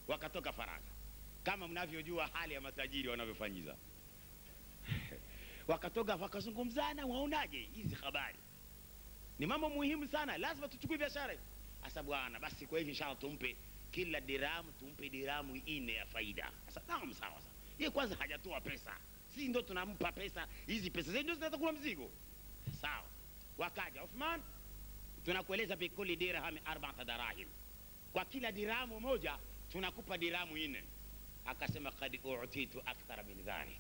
wakatoka faragha. Kama mnavyojua hali ya matajiri wanavyofanyiza. Wakatoka wakazungumzana, waonaje hizi habari? Ni mambo muhimu sana, lazima tuchukue biashara. Asa bwana, basi kwa hivi inshallah tumpe kila diramu, tumpe diramu 4 ya faida. Sasa naam, sawa sawa. Yeye kwanza hajatoa pesa, sisi ndio tunampa pesa. Hizi pesa zetu ndio zitakuwa mzigo. Sawa. Wakaja Uthman, tunakueleza bikuli dirham 4 darahim, kwa kila diramu moja tunakupa diramu 4. Akasema qad u'titu akthara min dhalik,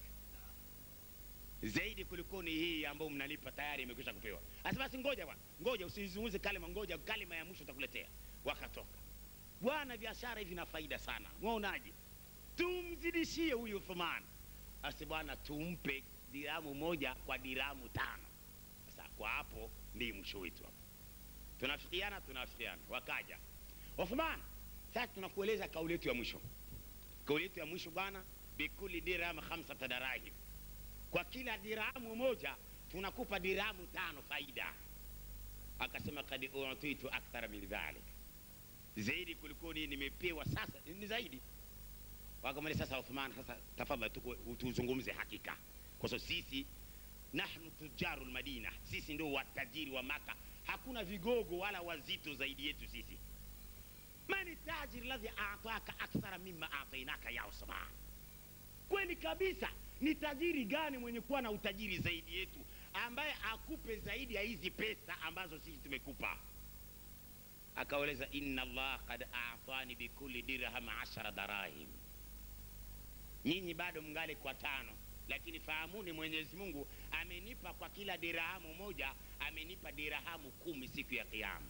zaidi kuliko ni hii ambayo mnalipa tayari imekwisha kupewa. Asa basi ngoja bwana, ngoja usizungumze kalima, ngoja kalima ya mwisho utakuletea. Wakatoka. Bwana, biashara hivi na faida sana, unaonaje tumzidishie huyu Uthman? Asa bwana, tumpe diramu 1 kwa diramu 5. Sasa kwa hapo ndio mwisho wetu hapo. Tunafikiana. Wakaja Uthman, sasa tunakueleza kauli yetu ya mwisho. Kauli yetu ya mwisho bwana, bikuli dirham 5 darahim, kwa kila diramu moja tunakupa diramu 5 faida. Akasema qad u'titu akthara min dhalik, zaidi kuliko nimepewa, sasa ni zaidi. Wakamwambia sasa Uthman, sasa tafadhali tuzungumze hakika, kwa sababu sisi nahnu tujarul Madina, sisi ndio watajiri wa Maka, hakuna vigogo wala wazito zaidi yetu sisi. Mani tajiri ladhi a'taka akthara mimma a'tainaka ya Uthman? Kweli kabisa, ni tajiri gani mwenye kuwa na utajiri zaidi yetu, ambaye akupe zaidi ya hizi pesa ambazo sisi tumekupa? Akaeleza inna Allah qad a'tani bikulli dirham 10 darahim. Nyinyi bado mngale kwa 5, lakini fahamuni Mwenyezi Mungu amenipa kwa kila dirhamu moja, amenipa dirhamu 10 siku ya kiyama.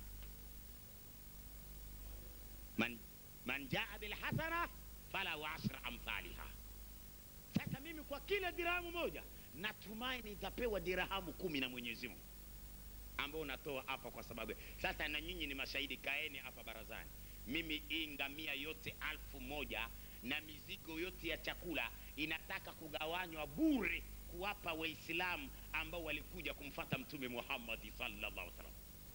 Man jaa bil hasana fala 10 amthaliha. Sasa mimi kwa kila dirhamu moja natumaini nitapewa dirhamu 10 na Mwenyezi Mungu, ambao natoa hapa kwa sababu sasa, na nyinyi ni mashahidi, kaeni hapa barazani. Mimi ingamia yote 1000 na mizigo yote ya chakula inataka kugawanywa bure kuwapa Waislamu ambao walikuja kumfuata Mtume Muhammad sallallahu alaihi wasallam.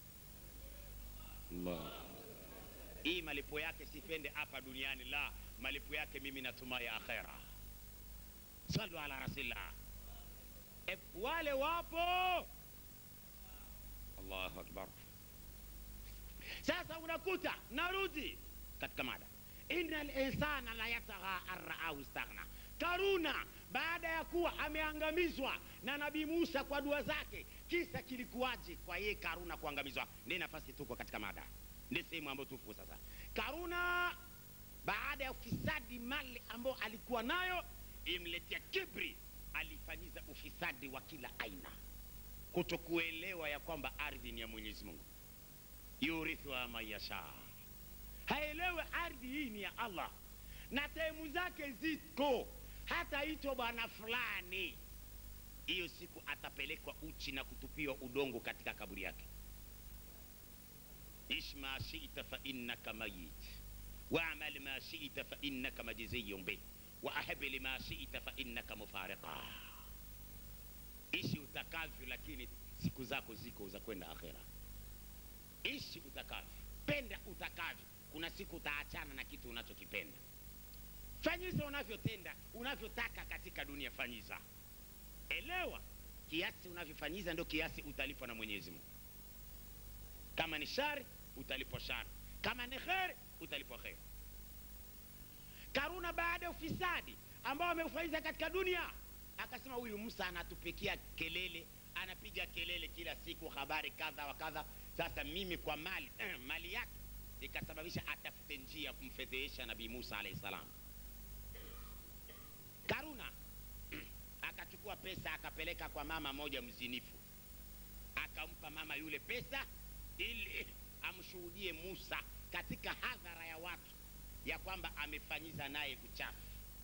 Allah, hii malipo yake sipende hapa duniani, la, malipo yake mimi natumai akhera. Sallu ala rasulillah. Wale wapo. Allahu akbar. Sasa unakuta, narudi katika mada, innal insana la yatagha ar-ra'ahu istaghna. Karuna baada ya kuwa ameangamizwa na Nabii Musa kwa dua zake, kisa kilikuwaje kwa yeye Karuna kuangamizwa? Ndio nafasi tuko katika mada, ndio sehemu ambayo tufu sasa. Karuna baada ya ufisadi mali ambao alikuwa nayo imletea kibri, alifanyiza ufisadi wa kila aina, kutokuelewa ya kwamba ardhi ni ya Mwenyezi Mungu, yurithu ma yasha. Haelewe ardhi hii ni ya Allah na temu zake ziko, hata ito bwana fulani, hiyo siku atapelekwa uchi na kutupiwa udongo katika kaburi yake. Ishma shi'ta fa innaka mayit wa'mal ma shi'ta fa innaka majziyun bih wa ahib lima shi'ta fa innaka mufariqa. Ishi utakavyo, lakini siku zako ziko za kwenda akhera. Ishi utakavyo, penda utakavyo, kuna siku utaachana na kitu unachokipenda. Fanyiza unavyotenda, unavyotaka katika dunia, fanyiza. Elewa kiasi unavyofanyiza ndio kiasi utalipwa na Mwenyezi Mungu. Kama ni shari utalipwa shari, kama ni khair utalipwa khair. Karuna baada ya ufisadi ambao ameufanya katika dunia, akasema huyu Musa anatupikia kelele, anapiga kelele kila siku, habari kadha wa kadha. Sasa mimi kwa mali yake ikasababisha atafute njia kumfedhesha Nabii Musa alayhi salam. Karuna akachukua pesa akapeleka kwa mama moja mzinifu, akampa mama yule pesa ili amshuhudie Musa katika hadhara ya watu ya kwamba amefanyiza naye uchafu.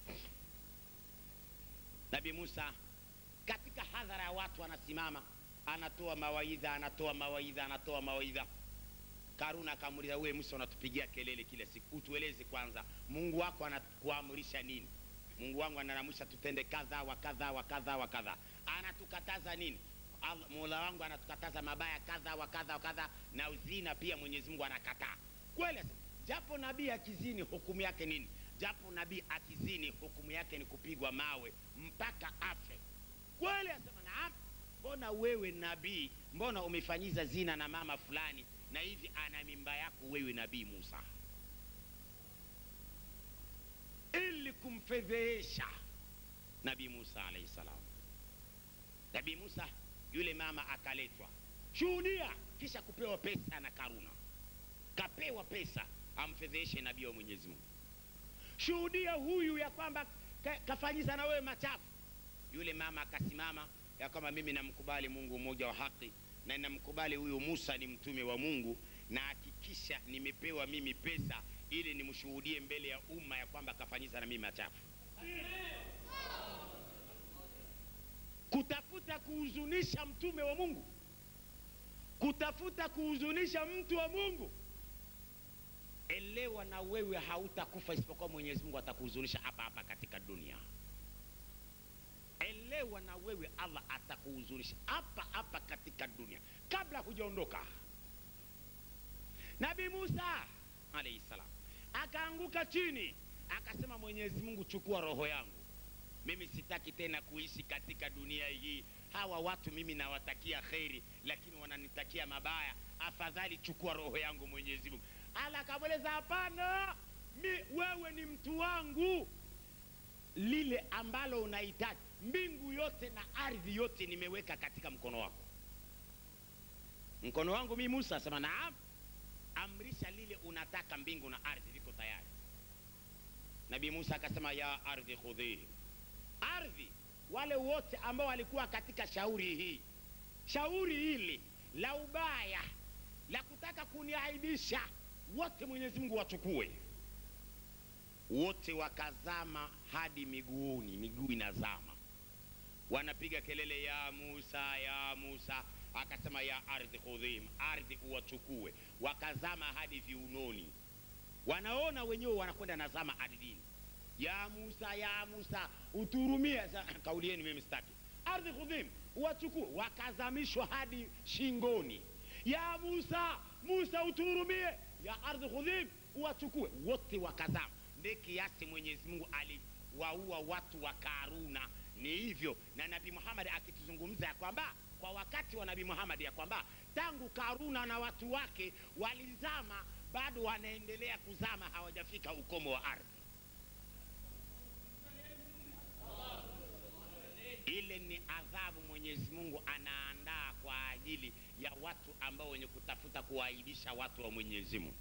Nabii Musa katika hadhara ya watu anasimama, anatoa mawaidha. Karuna akamuuliza, wewe Musa unatupigia kelele kila siku, utueleze kwanza Mungu wako anakuamrisha nini? Mungu wangu anaamrisha tutende kadha wa kadha wa kadha wa kadha. Anatukataza nini? Mola wangu anatukataza mabaya kadha wa kadha wa kadha, na uzina pia Mwenyezi Mungu anakataa. Kweli japo nabii akizini hukumu yake nini? japo nabii akizini hukumu yake ni kupigwa mawe mpaka afe. Kweli? Asema naam. Mbona wewe nabii, mbona umefanyiza zina na mama fulani na hivi ana mimba yako wewe nabii Musa? Ili kumfedhesha nabii Musa alayhi salam. Nabii Musa yule mama akaletwa, shuhudia, kisha kupewa pesa na Karuna. Kapewa pesa amfedheshe nabii wa Mwenyezi Mungu. Shuhudia huyu ya kwamba kafanyiza na wewe machafu. Yule mama akasimama ya kwamba mimi namkubali Mungu mmoja wa haki na namkubali huyu Musa ni mtume wa Mungu, na hakikisha nimepewa mimi pesa ili nimshuhudie mbele ya umma ya kwamba kafanyiza na mimi machafu. Kutafuta kuhuzunisha mtume wa Mungu, kutafuta kuhuzunisha mtu wa Mungu. Elewa na wewe hautakufa isipokuwa Mwenyezi Mungu atakuhuzunisha hapa hapa katika dunia. Elewa na wewe Allah atakuhuzunisha hapa hapa katika dunia kabla hujaondoka. Nabii Musa alayhi salam akaanguka chini akasema, Mwenyezi Mungu chukua roho yangu, mimi sitaki tena kuishi katika dunia hii. Hawa watu mimi nawatakia kheri lakini wananitakia mabaya, afadhali chukua roho yangu Mwenyezi Mungu. Allah akamweleza, hapana, wewe ni mtu wangu, lile ambalo unahitaji mbingu yote na ardhi yote nimeweka katika mkono wako. Mkono wangu mimi Musa? Sema naam. Amrisha lile unataka, mbingu na ardhi viko tayari. Nabii Musa akasema, ya ardhi khudhi. Ardhi, wale wote ambao walikuwa katika shauri hii, shauri hili la ubaya la kutaka kuniaibisha, wote Mwenyezi Mungu wachukue. Wote wakazama hadi miguuni, miguu inazama, wanapiga kelele, ya Musa, ya Musa. Akasema, ya ardhi khudhim, ardhi uwachukue. Wakazama hadi viunoni, wanaona wenyewe wanakwenda nazama ardhini. Ya Musa, ya Musa, uturumie. Kauli yenu mimi sitaki. Ardhi khudhim, uwachukue. Wakazamishwa hadi shingoni. Ya Musa, Musa uturumie. Ya ardhi khudhim, uwachukue. Wote wakazama. Ndiye kiasi Mwenyezi Mungu aliwaua watu wa Karuna. Ni hivyo na Nabii Muhammad akituzungumza ya kwamba kwa wakati wa Nabii Muhammad ya kwamba tangu Karuna na watu wake walizama, bado wanaendelea kuzama, hawajafika ukomo wa ardhi. Ile ni adhabu Mwenyezi Mungu anaandaa kwa ajili ya watu ambao wenye kutafuta kuwaibisha watu wa Mwenyezi Mungu.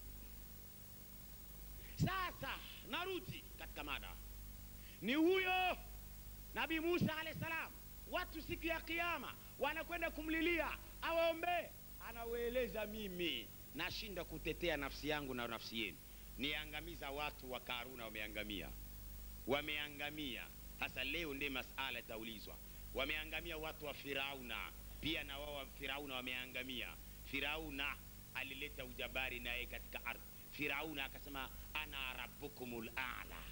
Sasa narudi katika mada. Ni huyo Nabii Musa alayhi salam, watu siku ya kiyama wanakwenda kumlilia awaombe. Anawaeleza, mimi nashinda kutetea nafsi yangu na nafsi yenu, niangamiza watu wa Karuna, wameangamia. Hasa leo ndiye masala itaulizwa. Wameangamia watu wa Firauna, pia na wao Firauna wameangamia. Firauna alileta ujabari naye katika ardhi. Firauna akasema, ana rabbukumul a'la.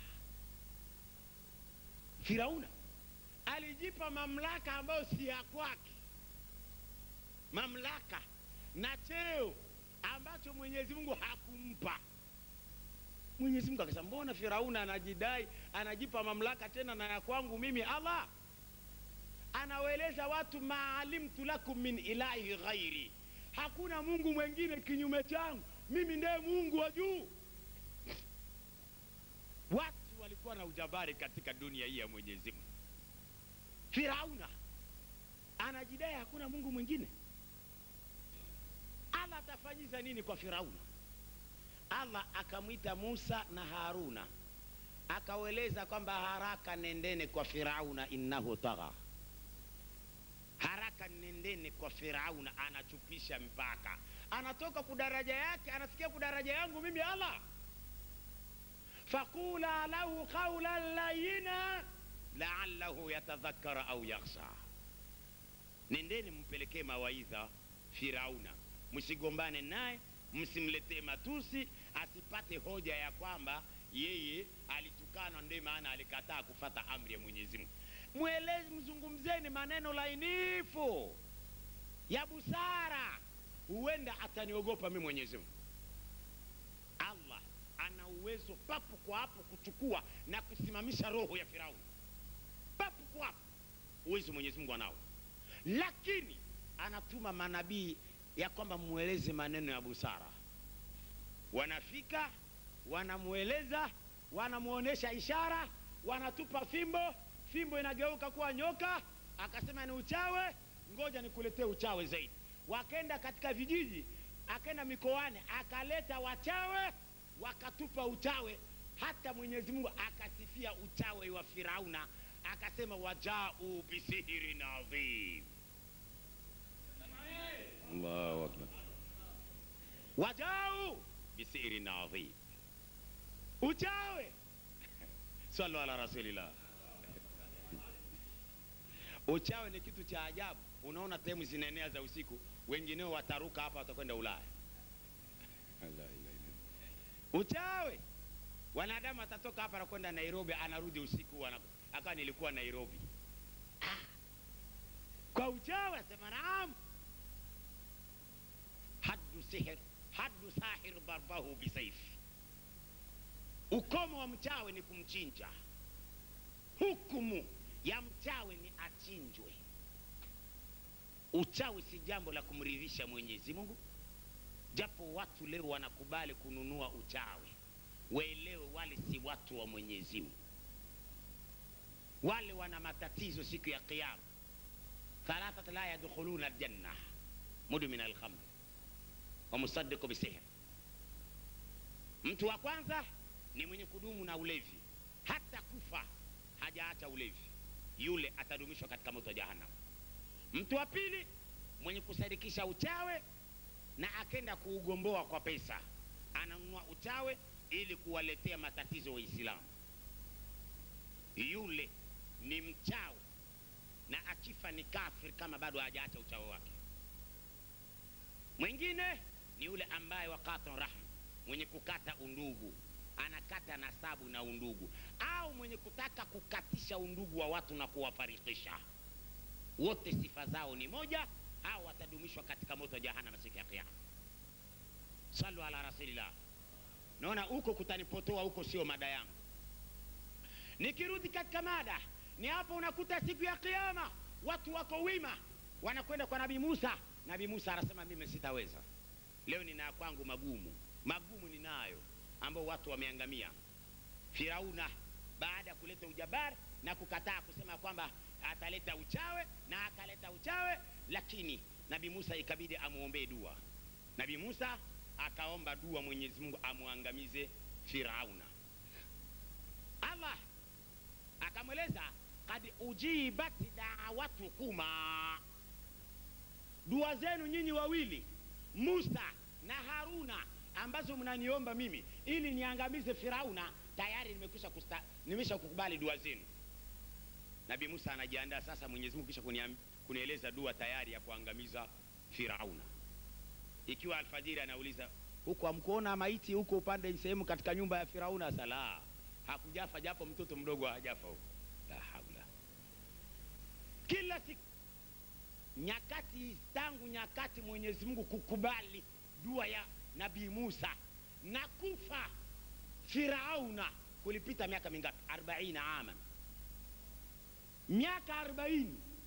Firauna alijipa mamlaka ambayo si ya kwake, mamlaka na cheo ambacho Mwenyezi Mungu hakumpa. Mwenyezi Mungu akasema, mbona Firauna anajidai anajipa mamlaka tena na ya kwangu mimi Allah? Anawaeleza watu, maalimtu lakum min ilahi ghairi, hakuna Mungu mwingine kinyume changu, mimi ndiye Mungu wa juu. Watu walikuwa na ujabari katika dunia hii ya Mwenyezi Mungu. Firauna anajidai hakuna Mungu mwingine. Allah atafanyiza nini kwa Firauna? Allah akamwita Musa na Haruna, akaweleza kwamba haraka nendene kwa Firauna, innahu tagha. Haraka nendene kwa Firauna, anachupisha mpaka, anatoka kudaraja yake, anafikia kudaraja yangu mimi Allah. Faqula lahu qawlan layyina la'allahu yatadhakkara au yakhsha. Nendeni mpelekee mawaidha Firauna, msigombane naye, msimletee matusi, asipate hoja ya kwamba yeye alitukana ndio maana alikataa kufata amri ya Mwenyezi Mungu. Mweleze, mzungumzeni maneno lainifu ya busara, huenda ataniogopa mimi Mwenyezi Mungu. Allah ana uwezo papo kwa hapo kuchukua na kusimamisha roho ya Firauni. Papo kwa hapo uwezo Mwenyezi Mungu anao, lakini anatuma manabii ya kwamba mueleze maneno ya busara. Wanafika, wanamueleza, wanamuonesha ishara, wanatupa fimbo, fimbo inageuka kuwa nyoka, akasema ni uchawe, ngoja nikuletee uchawe zaidi. Wakaenda katika vijiji, akaenda mikoani, akaleta wachawe, wakatupa uchawe. Hata Mwenyezi Mungu akasifia uchawe wa Firauna, akasema wajau bisihirin adhim. Allahu akbar. Wajau bisihirin adhim, uchawe. Sallu ala rasulillah. Uchawe ni kitu cha ajabu. Unaona temu zinaenea za usiku, wengineo wataruka hapa, watakwenda Ulaya. Uchawe, wanadamu atatoka hapa na kwenda Nairobi, anarudi usiku, akawa nilikuwa Nairobi. Kwa uchawe asema naam. Haddu sahir barbahu bisayfi, ukomo wa mchawe ni kumchinja. Hukumu ya mchawe ni achinjwe. Uchawi si jambo la kumridhisha Mwenyezi Mungu, japo watu leo wanakubali kununua uchawi. Waelewe wale si watu wa Mwenyezi Mungu, wale wana matatizo siku ya Kiyama. Thalathat la yadkhuluna aljanna, mudmin alkhamr wa musaddiq bisihr. Mtu wa kwanza ni mwenye kudumu na ulevi, hata kufa hajaacha ulevi, yule atadumishwa katika moto wa jahannam. Mtu wa pili mwenye kusadikisha uchawe na akenda kuugomboa kwa pesa, ananunua uchawe ili kuwaletea matatizo Waislamu, yule ni mchawi na akifa ni kafir kama bado hajaacha uchawi wake. Mwingine ni yule ambaye wakata rahma, mwenye kukata undugu, anakata nasabu na undugu, au mwenye kutaka kukatisha undugu wa watu na kuwafarikisha. Wote sifa zao ni moja, hao watadumishwa katika moto wa jahannam siku ya Kiyama. Sallu ala rasulillah. Naona huko kutanipotoa, huko sio mada yangu. Nikirudi katika mada, ni hapo unakuta siku ya Kiyama watu wako wima, wanakwenda kwa Nabii Musa. Nabii Musa anasema mimi sitaweza. Leo nina kwangu magumu ninayo, ambao watu wameangamia. Firauna baada ya kuleta ujabar na kukataa kusema kwamba ataleta uchawe, na akaleta uchawe, lakini Nabii Musa ikabidi amuombe dua. Nabii Musa akaomba dua Mwenyezi Mungu amuangamize Firauna. Allah akamweleza kad ujibat da'watukuma, dua zenu nyinyi wawili Musa na Haruna ambazo mnaniomba mimi ili niangamize Firauna, tayari nimesha kukubali dua zenu. Nabii Musa anajiandaa sasa, Mwenyezi Mungu kisha kunieleza dua tayari ya kuangamiza Firauna. Ikiwa alfajiri anauliza, huko hamkuona maiti huko upande sehemu katika nyumba ya Firauna? Sala, hakujafa japo mtoto mdogo hajafa huko. La haula. Kila siku tangu nyakati Mwenyezi Mungu kukubali dua ya Nabii Musa na kufa Firauna kulipita miaka mingapi? 40 ama miaka 40.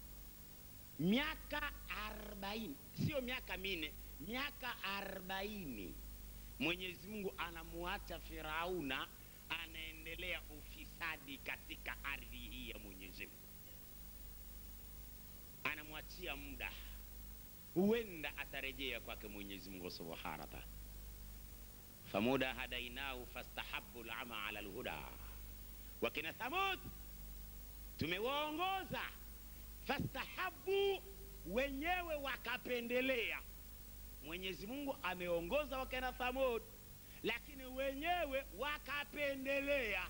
Miaka 40, sio miaka 4, miaka 40. Mwenyezi Mungu anamuacha Firauna anaendelea ufisadi katika ardhi hii ya Mwenyezi Mungu. Anamwachia muda, huenda atarejea kwake Mwenyezi Mungu subhanahu wa ta'ala. Famuda hadainahu fastahabbu al'ama 'ala al-huda, wa kina Thamud tumewaongoza, fastahabbu, wenyewe wakapendelea. Mwenyezi Mungu ameongoza wakina Thamud, lakini wenyewe wakapendelea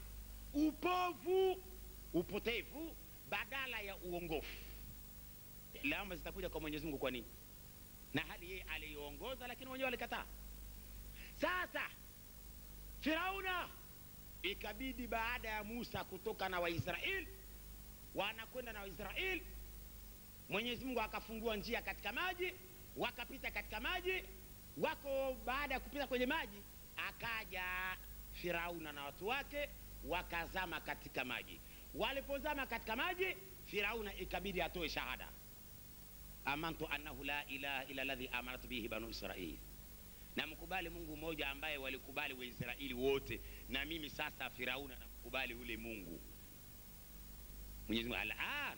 upotevu badala ya uongofu. Lawama zitakuja kwa Mwenyezi Mungu. Kwa nini? Na hali yeye aliongoza, lakini wenyewe walikataa. Sasa Firauna ikabidi baada ya Musa kutoka na Waisraeli, wanakwenda na Waisraeli, Mwenyezi Mungu akafungua njia katika maji, wakapita katika maji. Wako baada ya kupita kwenye maji, akaja Firauna na watu wake wakazama katika maji. Walipozama katika maji, Firauna ikabidi atoe shahada, amantu annahu la ilaha illa alladhi amanat bihi banu Israil, na mkubali Mungu mmoja ambaye walikubali Waisraeli wote, na mimi sasa Firauna namkubali ule Mungu. Mwenyezi Mungu al'an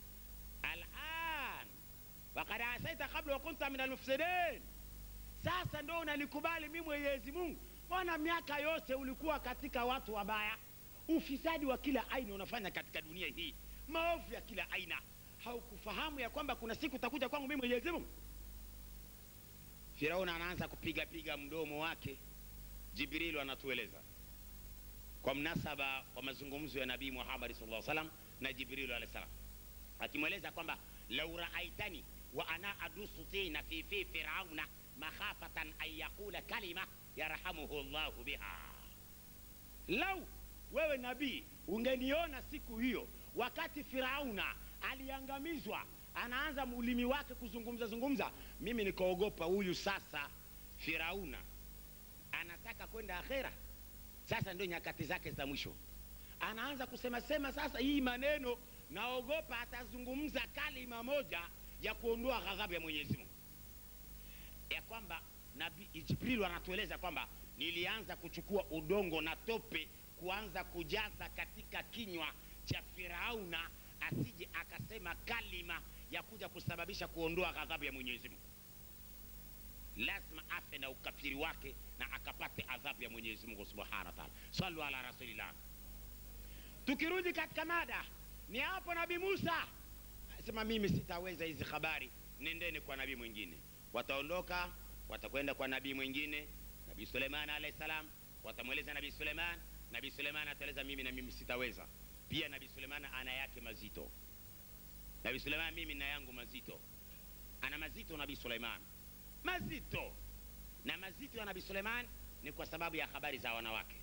waqad asaita qabla wa kunta min al-mufsidin, sasa ndio unanikubali mimi Mwenyezi Mungu? Mbona miaka yote ulikuwa katika watu wabaya? Ufisadi wa kila aina unafanya katika dunia hii, maovu ya kila aina. Haukufahamu ya kwamba kuna siku utakuja kwangu mimi Mwenyezi Mungu? Firauna anaanza kupiga mdomo wake. Jibril anatueleza kwa mnasaba wa mazungumzo ya Nabii Muhammad sallallahu alaihi wasallam na Jibril alayhi salam, akimweleza kwamba law ra'aitani wa ana adusu tina fi firauna makhafatan an yaqula kalima yarhamuhu Allahu biha. Lau wewe nabii ungeniona siku hiyo wakati Firauna aliangamizwa, anaanza ulimi wake kuzungumza, mimi nikaogopa huyu sasa Firauna anataka kwenda akhera, sasa ndio nyakati zake za mwisho, anaanza kusema sasa hii maneno, naogopa atazungumza kalima moja ya kuondoa ghadhabu ya Mwenyezi Mungu. Ya kwamba Nabii Jibril anatueleza kwamba nilianza kuchukua udongo na tope kuanza kujaza katika kinywa cha Firauna, asije akasema kalima ya kuja kusababisha kuondoa ghadhabu ya Mwenyezi Mungu. Lazima afe na ukafiri wake na akapate adhabu ya Mwenyezi Mungu Subhanahu wa Ta'ala. Sallu ala rasulillah. Tukirudi katika mada, ni hapo Nabii Musa sema mimi sitaweza hizi habari, nendeni kwa nabii mwingine. Wataondoka, watakwenda kwa nabii mwingine, Nabii Suleiman alayhi salam. Watamweleza Nabii Suleiman, Nabii Suleiman ataeleza mimi sitaweza. Pia Nabii Suleiman ana yake mazito. Nabii Suleiman mimi na yangu mazito. Ana mazito Nabii Suleiman. Mazito. Na mazito ya Nabii Suleiman ni kwa sababu ya habari za wanawake.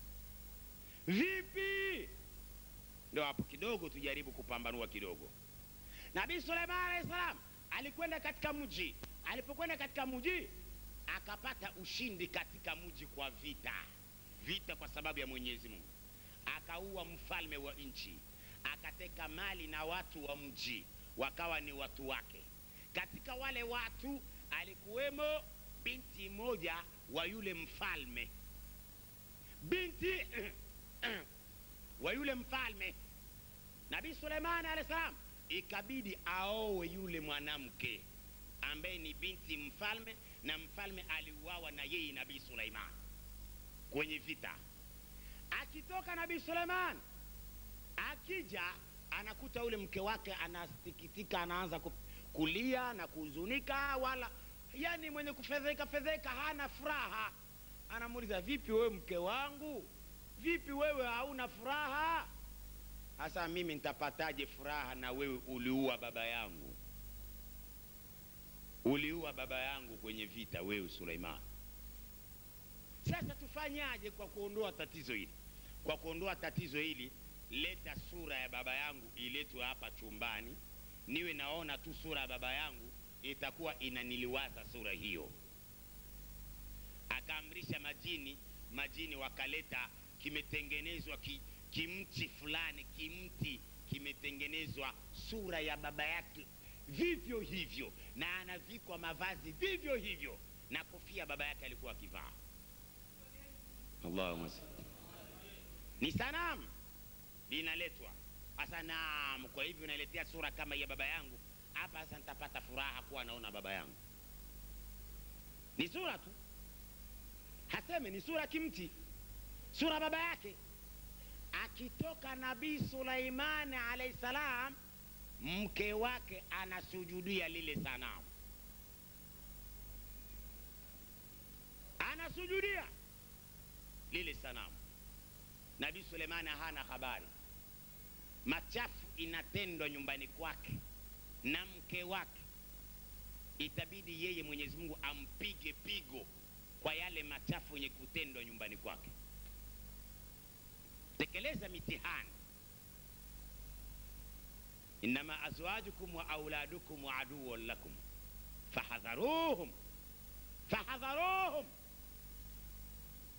Vipi? Ndio hapo kidogo tujaribu kupambanua kidogo. Nabii Suleiman alayhi salam alikwenda katika mji. Alipokwenda katika mji akapata ushindi katika mji kwa vita kwa sababu ya Mwenyezi Mungu. Akaua mfalme wa nchi, akateka mali na watu wa mji wakawa ni watu wake. Katika wale watu alikuwemo binti moja wa yule mfalme, binti wa yule mfalme. Nabii Suleiman alayhi salam ikabidi aowe yule mwanamke ambaye ni binti mfalme, na mfalme aliuawa na yeye Nabii Suleiman kwenye vita. Akitoka Nabii Suleiman akija anakuta ule mke wake anasikitika, anaanza kulia na kuhuzunika, wala yani mwenye kufedheka, hana furaha. Anamuuliza, vipi wewe mke wangu, vipi wewe hauna furaha? Hasa mimi nitapataje furaha na wewe uliua baba yangu? Uliua baba yangu kwenye vita wewe Suleiman. Sasa tufanyaje kwa kuondoa tatizo hili? Kwa kuondoa tatizo hili, leta sura ya baba yangu iletwe hapa chumbani, niwe naona tu sura ya baba yangu, itakuwa inaniliwaza sura hiyo. Akaamrisha majini wakaleta, kimetengenezwa kimti fulani, kimti kimetengenezwa sura ya baba yake vivyo hivyo, na anavikwa mavazi vivyo hivyo, na kofia baba yake alikuwa akivaa. Allahumma salli. Ni sanamu linaletwa. Asa naam, kwa hivyo unaletea sura kama ya baba yangu hapa, sasa nitapata furaha kuwa naona baba yangu. Ni sura tu, haseme ni sura kimti, sura baba yake. Akitoka Nabii Suleiman alayhi salam, mke wake anasujudia lile sanamu, anasujudia lile sanamu. Nabii Suleiman hana habari, machafu inatendwa nyumbani kwake na mke wake, itabidi yeye Mwenyezi Mungu ampige pigo kwa yale machafu yenye kutendwa nyumbani kwake. Tekeleza mitihani. Innama azwajukum wa auladukum wa aduwwun lakum fahadharuhum.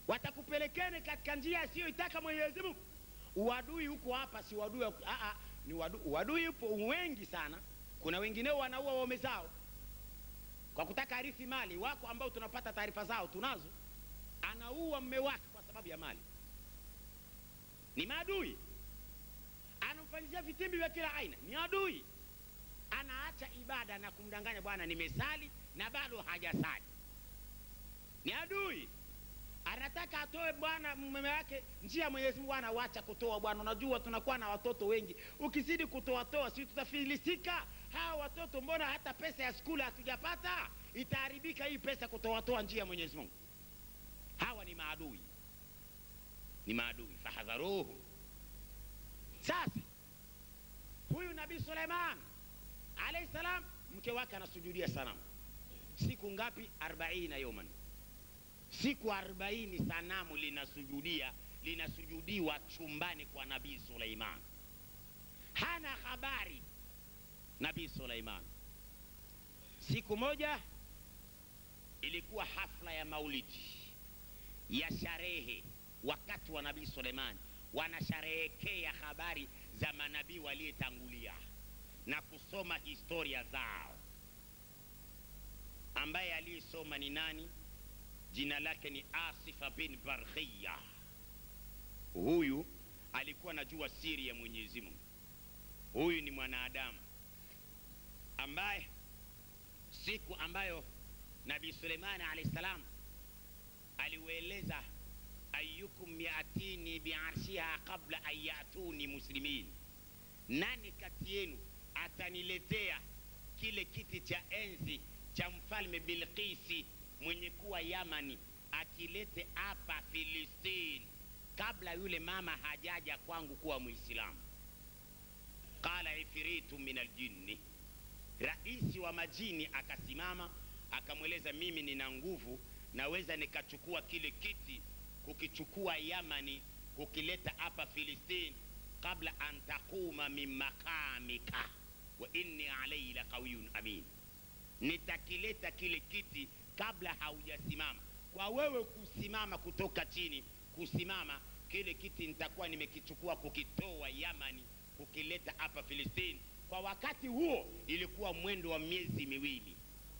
watakupelekeni katika njia isiyoitaka Mwenyezi Mungu. Uadui huko hapa si uadui, ni uadui upo wengi sana. Kuna wengineo wanaua waume zao kwa kutaka arithi mali. Wako ambao tunapata taarifa zao, tunazo. Anaua mume wake kwa sababu ya mali. Ni maadui. Anamfanyia vitimbi vya kila aina, ni adui. Anaacha ibada na kumdanganya bwana nimesali na bado hajasali, ni adui. Anataka atoe bwana mume wake njia Mwenyezi Mungu, anawacha kutoa bwana. Unajua tunakuwa na watoto wengi, ukizidi kutoa si tutafilisika. Hawa watoto mbona hata pesa ya skuli hatujapata? Itaharibika hii pesa kutoa njia Mwenyezi Mungu. Hawa ni maadui, ni maadui, fahadharuhu. Sasa huyu Nabii Suleiman alayhi salam, mke wake anasujudia sanamu siku ngapi? 40 yawman. Siku 40 sanamu linasujudiwa chumbani kwa Nabii Suleiman. Hana habari Nabii Suleiman. Siku moja ilikuwa hafla ya maulidi, ya sharehe. Wakati wa Nabii Suleiman wanasharehekea habari za manabii waliotangulia na kusoma historia zao. Ambaye aliyesoma ni nani? Jina lake ni Asifa bin Barkhiya. Huyu alikuwa anajua siri ya Mwenyezi Mungu. Huyu ni mwanadamu ambaye siku ambayo Nabii Suleiman alayhi salam aliwaeleza ayyukum yatini bi'arshiha qabla an yatuni muslimin, nani kati yenu ataniletea kile kiti cha enzi cha mfalme Bilqisi mwenye kuwa Yamani, akilete hapa Filistini kabla yule mama hajaja kwangu kuwa Muislamu. Qala ifritu min aljinni, raisi wa majini akasimama akamweleza, mimi nina nguvu, naweza nikachukua kile kiti kukichukua Yamani kukileta hapa Filistini kabla an taquma min makamika wa inni alayhi laqawiyyun amin. Nitakileta kile kiti kabla haujasimama. Kwa wewe kusimama kutoka chini, kusimama kile kiti nitakuwa nimekichukua kukitoa Yamani kukileta hapa Filistini. Kwa wakati huo ilikuwa mwendo wa miezi miwili.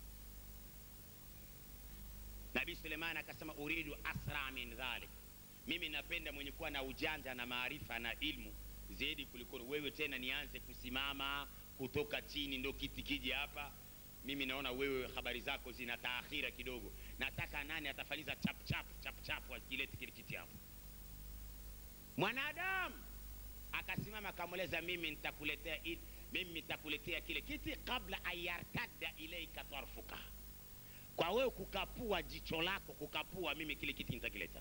Nabii Suleiman akasema, uridu asra min dhalik, mimi napenda mwenye kuwa na ujanja na maarifa na ilmu zaidi kuliko wewe. Tena nianze kusimama kutoka chini ndo kiti kiji hapa? Mimi naona wewe habari zako zina taakhira kidogo. Nataka nani atafaliza chap chap akilete kile kiti hapo. Mwanadamu akasimama akamweleza, mimi nitakuletea kile kiti kabla ayartadda ilayka tarfuka, kwa wewe kukapua jicho lako, kukapua mimi kile kiti nitakileta.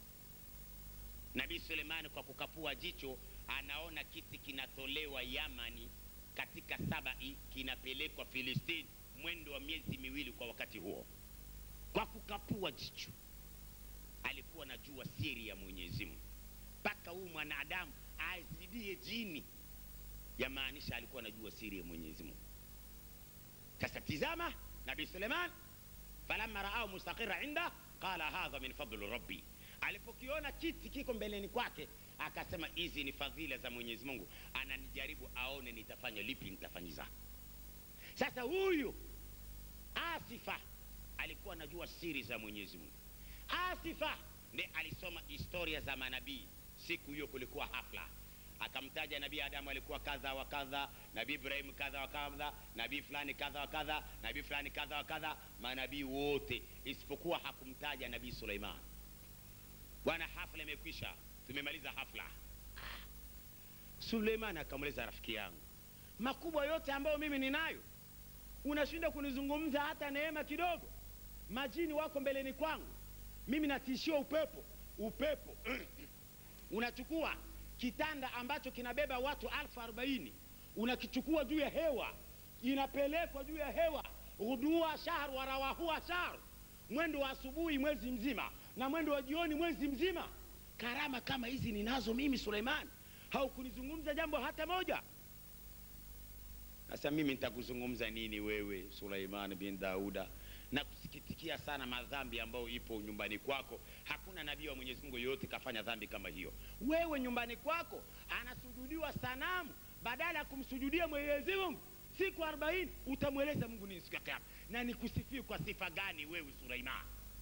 Nabii Suleiman kwa kukapua jicho anaona kiti kinatolewa Yamani katika Sabai kinapelekwa Filistini, mwendo wa miezi miwili kwa wakati huo. Kwa kukapua jicho alikuwa anajua siri ya Mwenyezi Mungu. Paka huyu mwanadamu azidie jini, yamaanisha alikuwa anajua siri ya Mwenyezi Mungu. Sasa tizama Nabii Suleiman, falamma ra'ahu mustaqirra inda qala hadha min fadli rabbi, alipokiona kiti kiko mbeleni kwake akasema, hizi ni fadhila za Mwenyezi Mungu, ananijaribu aone nitafanya lipi, nitafanyiza. Sasa huyu Asifa alikuwa anajua siri za Mwenyezi Mungu. Asifa ndiye alisoma historia za manabii. Siku hiyo kulikuwa hafla, akamtaja Nabii Adamu alikuwa kadha wa kadha, Nabii Ibrahim kadha wa kadha, Nabii fulani kadha wa kadha, Nabii fulani kadha wa kadha, manabii wote, isipokuwa hakumtaja Nabii Suleiman. Bwana, hafla imekwisha, tumemaliza hafla. Suleiman akamweleza, rafiki yangu, makubwa yote ambayo mimi ninayo unashinda kunizungumza hata neema kidogo? Majini wako mbeleni kwangu, mimi natishiwa upepo unachukua kitanda ambacho kinabeba watu 40,000 unakichukua juu ya hewa, inapelekwa juu ya hewa, ghudua shahr wa rawahua shahr, mwendo wa asubuhi mwezi mzima na mwendo wa jioni mwezi mzima. Karama kama hizi ninazo mimi Suleiman, haukunizungumza jambo hata moja. Sasa mimi nitakuzungumza nini wewe Suleiman bin Dauda? na kusikitikia sana madhambi ambayo ipo nyumbani kwako. Hakuna nabii wa Mwenyezi Mungu yoyote kafanya dhambi kama hiyo. Wewe nyumbani kwako anasujudiwa sanamu, badala ya kumsujudia Mwenyezi Mungu siku 40 utamweleza Mungu nini siku ya Kiyama? Na nikusifie kwa sifa gani wewe Suleiman?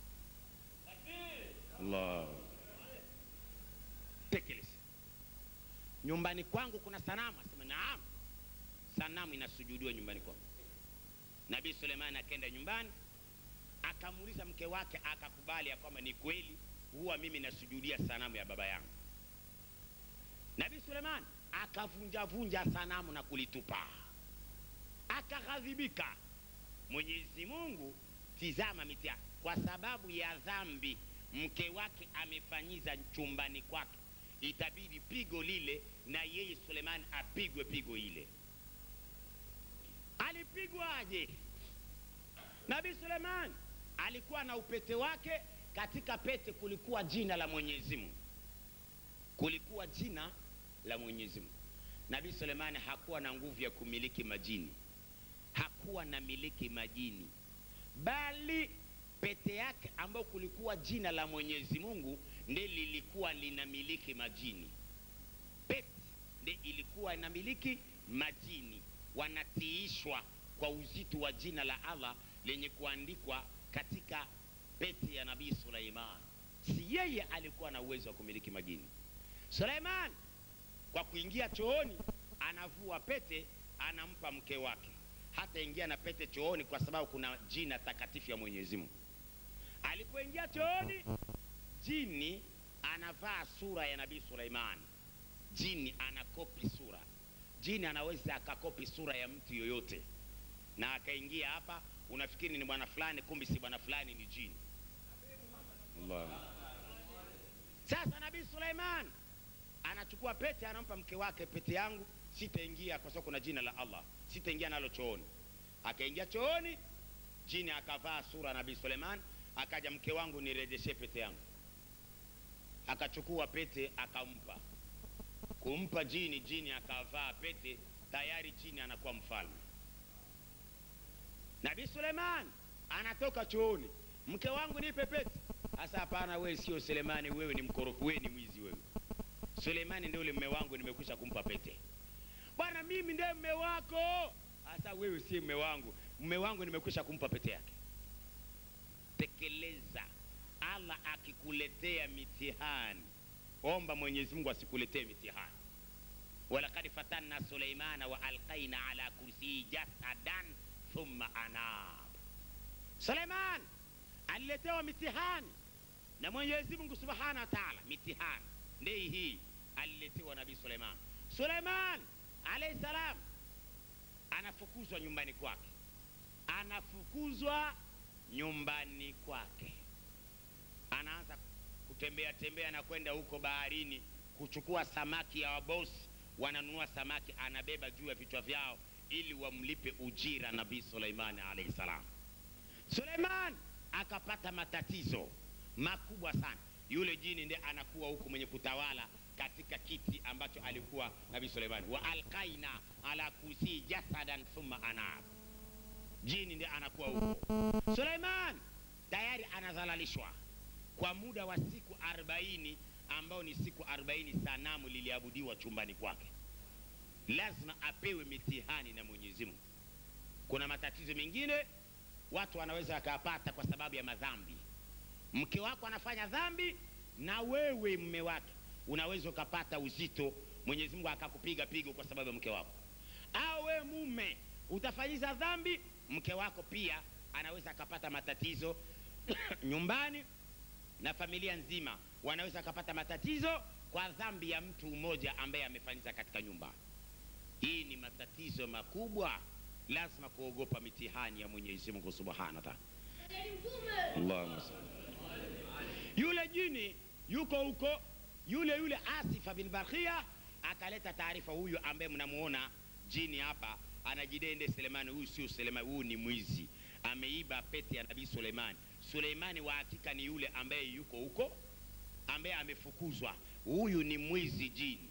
Allah. Tekeleza. Nyumbani kwangu kuna sanamu. Asema naam, sanamu inasujudiwa nyumbani kwangu. Nabii Suleiman akaenda nyumbani, akamuuliza mke wake, akakubali ya kwamba ni kweli, huwa mimi nasujudia sanamu ya baba yangu. Nabii Suleiman akavunja sanamu na kulitupa, akaghadhibika. Mwenyezi Mungu, tizama mitihani, kwa sababu ya dhambi mke wake amefanyiza chumbani kwake, itabidi pigo lile na yeye Suleiman apigwe pigo ile. Alipigwaje? Nabii Suleiman alikuwa na upete wake, katika pete kulikuwa jina la Mwenyezi Mungu. Kulikuwa jina la Mwenyezi Mungu. Nabii Suleiman hakuwa na nguvu ya kumiliki majini, hakuwa na miliki majini, bali pete yake ambayo kulikuwa jina la Mwenyezi Mungu ndiye lilikuwa linamiliki majini. Pete ndiye ilikuwa inamiliki majini, wanatiishwa kwa uzito wa jina la Allah lenye kuandikwa katika pete ya Nabii Suleiman. Si yeye alikuwa na uwezo wa kumiliki majini. Suleiman kwa kuingia chooni anavua pete, anampa mke wake. Hata ingia na pete chooni kwa sababu kuna jina takatifu ya Mwenyezi Mungu. Alipoingia chooni, jini anavaa sura ya Nabii Suleiman. Jini anakopi sura. Jini anaweza akakopi sura ya mtu yoyote, na akaingia hapa, unafikiri ni bwana fulani, kumbe si bwana fulani, ni jini. Allah. Sasa Nabii Suleiman anachukua pete, anampa mke wake, pete yangu sitaingia kwa sababu kuna jina la Allah, sitaingia nalo chooni. Akaingia chooni, jini akavaa sura Nabii Suleiman, akaja, mke wangu nirejeshe pete yangu. Akachukua pete akampa, kumpa jini, jini akavaa pete, tayari jini anakuwa mfalme. Nabii Suleiman anatoka chooni, mke wangu nipe pete. Asa hapana, wewe sio Suleimani, wewe ni mkorofi, wewe ni mwizi wewe. Suleimani ndio yule mume wangu, nimekwisha kumpa pete. Bwana mimi ndiye mume wako. Asa wewe si mume wangu, mume wangu nimekwisha kumpa pete yake. Tekeleza. Allah akikuletea mitihani, omba Mwenyezi Mungu asikuletee mitihani. Walaqad fatanna Suleimana wa alqaina ala kursiyi jasadan thumma anab. Suleiman aliletewa mitihani na Mwenyezi Mungu Subhanahu wa Ta'ala. Mitihani ndiyo hii aliletewa Nabii Suleiman. Suleiman alayhi salam anafukuzwa nyumbani kwake. Anafukuzwa nyumbani kwake. Anaanza kutembea na kwenda huko baharini kuchukua samaki ya wabosi, wananunua samaki, anabeba juu ya vichwa vyao ili wamlipe ujira Nabii Suleiman alayhi salam. Suleiman akapata matatizo makubwa sana. Yule jini ndiye anakuwa huko mwenye kutawala katika kiti ambacho alikuwa Nabii Suleiman. Wa alqaina ala kursi jasadan thumma anab. Jini ndiye anakuwa huko. Suleiman tayari anadhalalishwa kwa muda wa siku 40, ambao ni siku 40 sanamu liliabudiwa chumbani kwake. Lazima apewe mitihani na Mwenyezi Mungu. Kuna matatizo mengine watu wanaweza wakapata kwa sababu ya madhambi. Mke wako anafanya dhambi na wewe mume wake unaweza ukapata uzito, Mwenyezi Mungu akakupiga pigo kwa sababu ya mke wako. Au wewe mume utafanyiza dhambi, mke wako pia anaweza akapata matatizo nyumbani, na familia nzima wanaweza akapata matatizo kwa dhambi ya mtu mmoja ambaye amefanyiza katika nyumba. Hii ni matatizo makubwa. Lazima kuogopa mitihani ya Mwenyezi Mungu Subhanahu wa Ta'ala. Allahumma salli. Yule jini yuko huko, yule Asifa bin Barkhia akaleta taarifa, huyu ambaye mnamuona jini hapa anajidende Suleiman, huyu sio Suleiman, huyu ni mwizi, ameiba pete ya Nabii Suleiman. Suleimani wa hakika ni yule ambaye yuko huko, ambaye amefukuzwa. Huyu ni mwizi jini.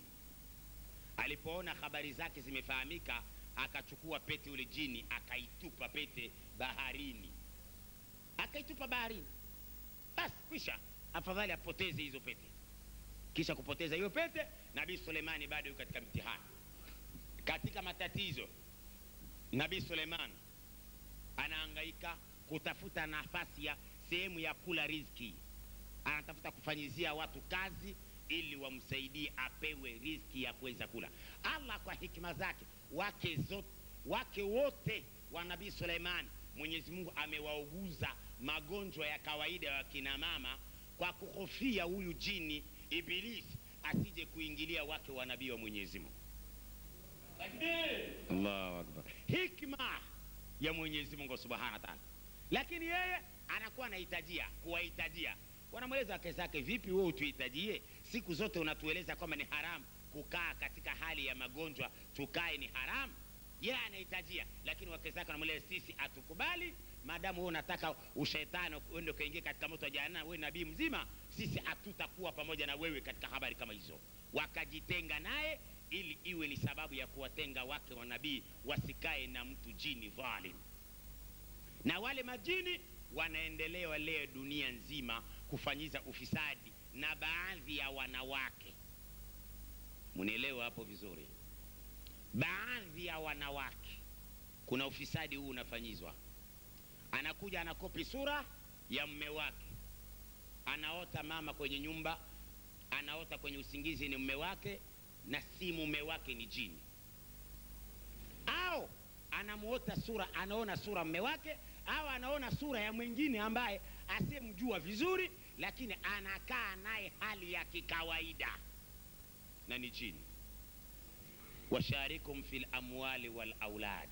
Alipoona habari zake zimefahamika, akachukua pete yule jini, akaitupa pete baharini. akaitupa baharini. Basi kisha afadhali apoteze hizo pete. Kisha kupoteza hiyo pete, Nabii Suleimani bado yuko katika mtihani, katika matatizo. Nabii Suleiman anahangaika kutafuta nafasi ya sehemu ya kula riziki. Anatafuta kufanyizia watu kazi ili wamsaidie apewe riziki ya kuweza kula. Allah kwa hikima zake, wake wote wa Nabii Suleiman Mwenyezi Mungu amewauguza magonjwa ya kawaida ya kina mama kwa kuhofia huyu jini Ibilisi asije kuingilia wake wa nabii wa Mwenyezi Mungu. Allahu Akbar. Hikma ya Mwenyezi Mungu Subhanahu wa Ta'ala. Lakini yeye anakuwa kuwahitajia. Wanamweleza wake zake, vipi wewe utuhitajie? Siku zote unatueleza kwamba ni haramu kukaa katika hali ya magonjwa, tukae ni haramu. Yeye anahitajia, lakini wake zake wanamweleza, sisi atukubali maadamu wewe unataka ushaitani uende kaingia katika moto wa jahannam, wewe nabii mzima, sisi hatutakuwa pamoja na wewe katika habari kama hizo. Wakajitenga naye ili iwe ni sababu ya kuwatenga wake wa nabii wasikae na mtu jini dhalim. Na wale majini wanaendelea leo dunia nzima kufanyiza ufisadi na baadhi ya wanawake. Munielewa hapo vizuri. Baadhi ya wanawake kuna ufisadi huu unafanyizwa. Anakuja anakopi sura ya mume wake, anaota mama kwenye nyumba, anaota kwenye usingizi ni mume wake na si mume wake, ni jini. Au anamuota sura, anaona sura mume wake, au anaona sura ya mwingine ambaye asemjua vizuri, lakini anakaa naye hali ya kikawaida na ni jini. Washarikum fil amwali wal aulad.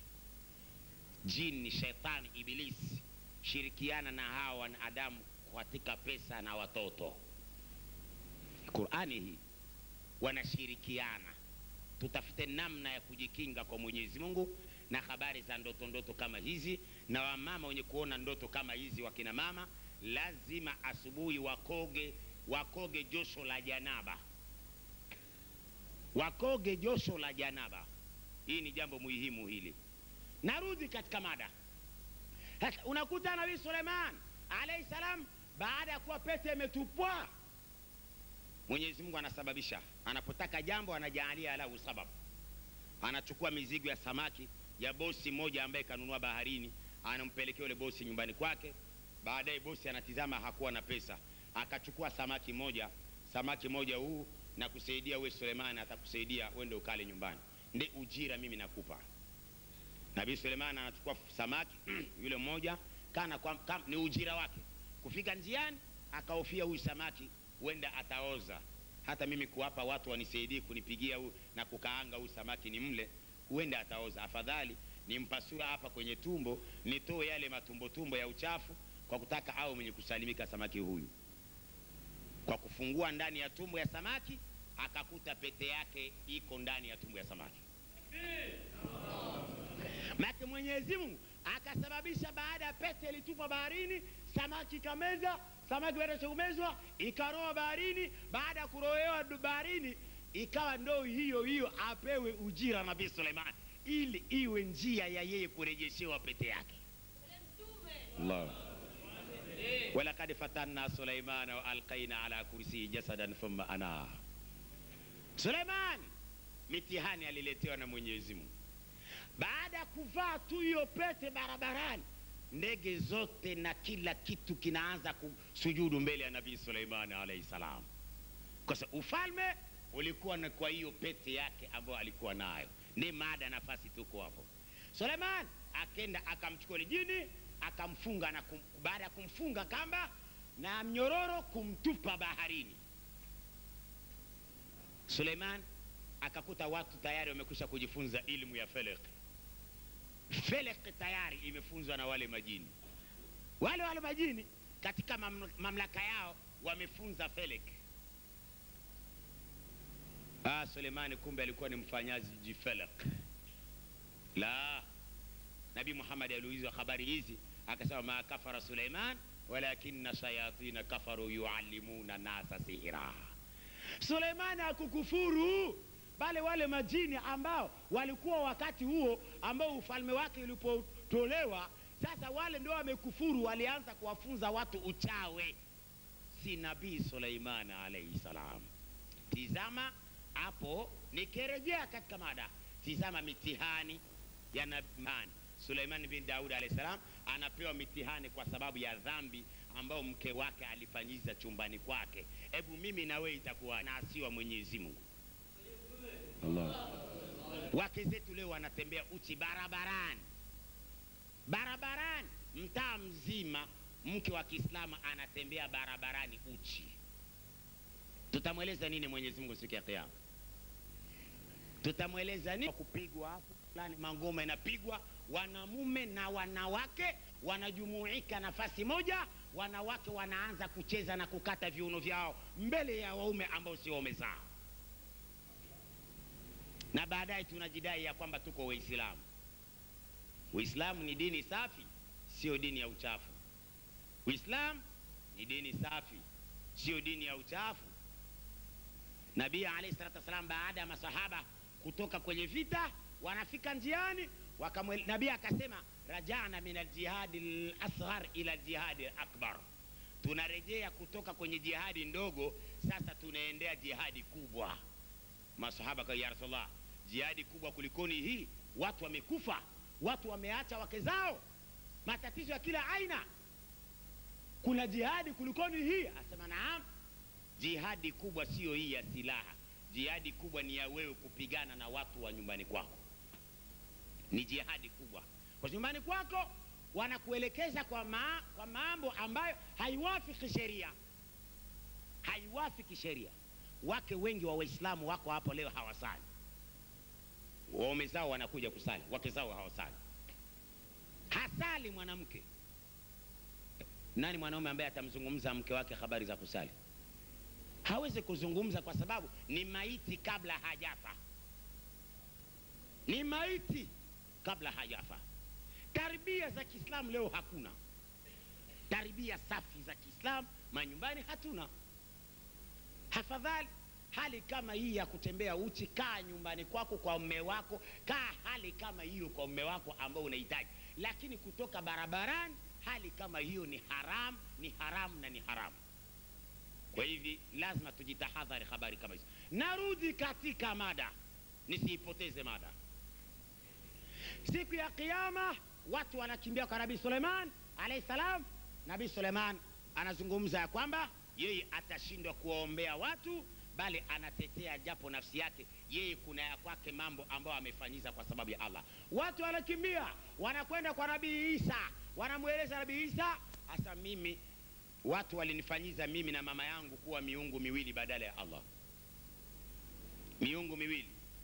Jini, shetani, Ibilisi shirikiana na hawa wanadamu katika pesa na watoto. Qur'ani hii wanashirikiana. Tutafute namna ya kujikinga kwa Mwenyezi Mungu na habari za ndoto kama hizi. Na wamama wenye kuona ndoto kama hizi, wakina mama, lazima asubuhi wakoge josho la janaba. Wakoge josho la janaba. Hii ni jambo muhimu hili. Narudi katika mada. Unakuta Nabii Suleiman alayhi salam, baada ya kuwa pete imetupwa, Mwenyezi Mungu anasababisha. Anapotaka jambo anajaalia lahu sababu. Anachukua mizigo ya samaki ya bosi moja ambaye kanunua baharini, anampelekea yule bosi nyumbani kwake. Baadaye bosi anatizama hakuwa na pesa, akachukua samaki moja huu na kusaidia wewe Suleiman, atakusaidia uende ukale nyumbani. Ndiye ujira mimi nakupa. Nabii Suleiman anachukua samaki yule mmoja ni ujira wake. Kufika njiani akahofia huyu samaki huenda ataoza. Hata mimi kuwapa watu wanisaidie kunipigia na kukaanga huyu samaki ni mle, huenda ataoza. Afadhali nimpasua hapa kwenye tumbo, nitoe yale matumbo ya uchafu, kwa kutaka au mwenye kusalimika samaki huyu. Kwa kufungua ndani ya tumbo ya samaki, akakuta pete yake iko ndani ya tumbo ya samaki. Maki Mwenyezi Mungu akasababisha baada ya pete ilitupwa baharini, samaki kameza, samaki baada ya kumezwa ikaroa baharini. Baada ya kuroewa baharini, ikawa ndoo hiyo apewe ujira Nabii Suleiman, ili iwe njia ya yeye kurejeshewa pete yake. Allah. Walaqad fatanna Suleimana wa alqaina ala kursi jasadan thumma ana. Suleiman mitihani aliletewa na Mwenyezi Mungu. Baada ya kuvaa tu hiyo pete barabarani, ndege zote na kila kitu kinaanza kusujudu mbele ya Nabii Suleiman alayhi salam. Kwa sababu ufalme ulikuwa na kwa hiyo pete yake ambayo alikuwa nayo. Ni mada nafasi tuko hapo. Suleiman akenda akamchukua jini, akamfunga, na baada ya kumfunga kamba na mnyororo kumtupa baharini. Suleiman akakuta watu tayari wamekwisha kujifunza ilmu ya felek. Felek tayari imefunzwa na wale majini. Wale majini katika mamlaka yao wamefunza felek. Suleiman kumbe alikuwa ni mfanyaji felek. La, Nabii Muhammad aliulizwa habari hizi akasema, ma kafara Suleiman walakinna shayatin kafaru yuallimuna nasa sihra. Suleiman hakukufuru, bali wale majini ambao walikuwa wakati huo ambao ufalme wake ulipotolewa, Sasa wale ndio wamekufuru, walianza kuwafunza watu uchawe, si Nabii Suleiman alayhi salam. Tizama hapo, nikirejea katika mada, tizama mitihani ya Nabii Suleiman bin Daud alayhi salam. Anapewa mitihani kwa sababu ya dhambi ambao mke wake alifanyiza chumbani kwake. Hebu mimi na wewe itakuwa na asiwa Mwenyezi Mungu? Allah. Wake zetu leo wanatembea uchi barabarani, barabarani, mtaa mzima mke wa Kiislamu anatembea barabarani uchi. Tutamweleza nini Mwenyezi Mungu siku ya Kiyama? Tutamweleza nini? Kupigwa hapo fulani, mangoma inapigwa, wanamume na wanawake wanajumuika nafasi moja, wanawake wanaanza kucheza na kukata viuno vyao mbele ya waume ambao sio waume zao, na baadaye tunajidai ya kwamba tuko Waislamu. Uislamu ni dini safi, sio dini ya uchafu. Uislamu ni dini safi, sio dini ya uchafu. Nabii alayhi salatu wasalam, baada ya masahaba kutoka kwenye vita, wanafika njiani, Nabii akasema, rajana min aljihad al-asghar ila aljihad al-akbar. Tunarejea kutoka kwenye jihadi ndogo, sasa tunaendea jihadi kubwa. Masahaba kwa, ya Rasulullah, jihadi kubwa kulikoni hii? Watu wamekufa, watu wameacha wake zao, matatizo ya kila aina, kuna jihadi kulikoni hii? Asema naam, jihadi kubwa sio hii ya silaha. Jihadi kubwa ni ya wewe kupigana na watu wa nyumbani kwako, ni jihadi kubwa. Kwa nyumbani kwako wanakuelekeza kwa mambo ambayo haiwafiki sheria, haiwafiki sheria. Wake wengi wa Waislamu wako hapo leo hawasali, waume zao wanakuja kusali, wake zao hawasali. Hasali mwanamke. Nani mwanaume ambaye atamzungumza mke wake habari za kusali? Hawezi kuzungumza, kwa sababu ni maiti kabla hajafa, ni maiti kabla hajafa. Tarbia za Kiislamu leo hakuna, tarbia safi za Kiislamu manyumbani hatuna. Hafadhali hali kama hii ya kutembea uchi, kaa nyumbani kwako kwa mume wako, kaa hali kama hiyo kwa mume wako ambao unahitaji. Lakini kutoka barabarani, hali kama hiyo ni haram, ni haramu na ni haramu. Kwa hivi lazima tujitahadhari habari kama hizo. Narudi katika mada, nisiipoteze mada. Siku ya Kiyama watu wanakimbia kwa Nabii Suleiman alayhi salam. Nabii Suleiman anazungumza ya kwamba yeye atashindwa kuwaombea watu, bali anatetea japo nafsi yake. Yeye kuna ya kwake mambo ambayo amefanyiza kwa sababu ya Allah. Watu wanakimbia wanakwenda kwa Nabii Isa, wanamueleza Nabii Isa, hasa mimi watu walinifanyiza mimi na mama yangu kuwa miungu miwili badala ya Allah, miungu miwili.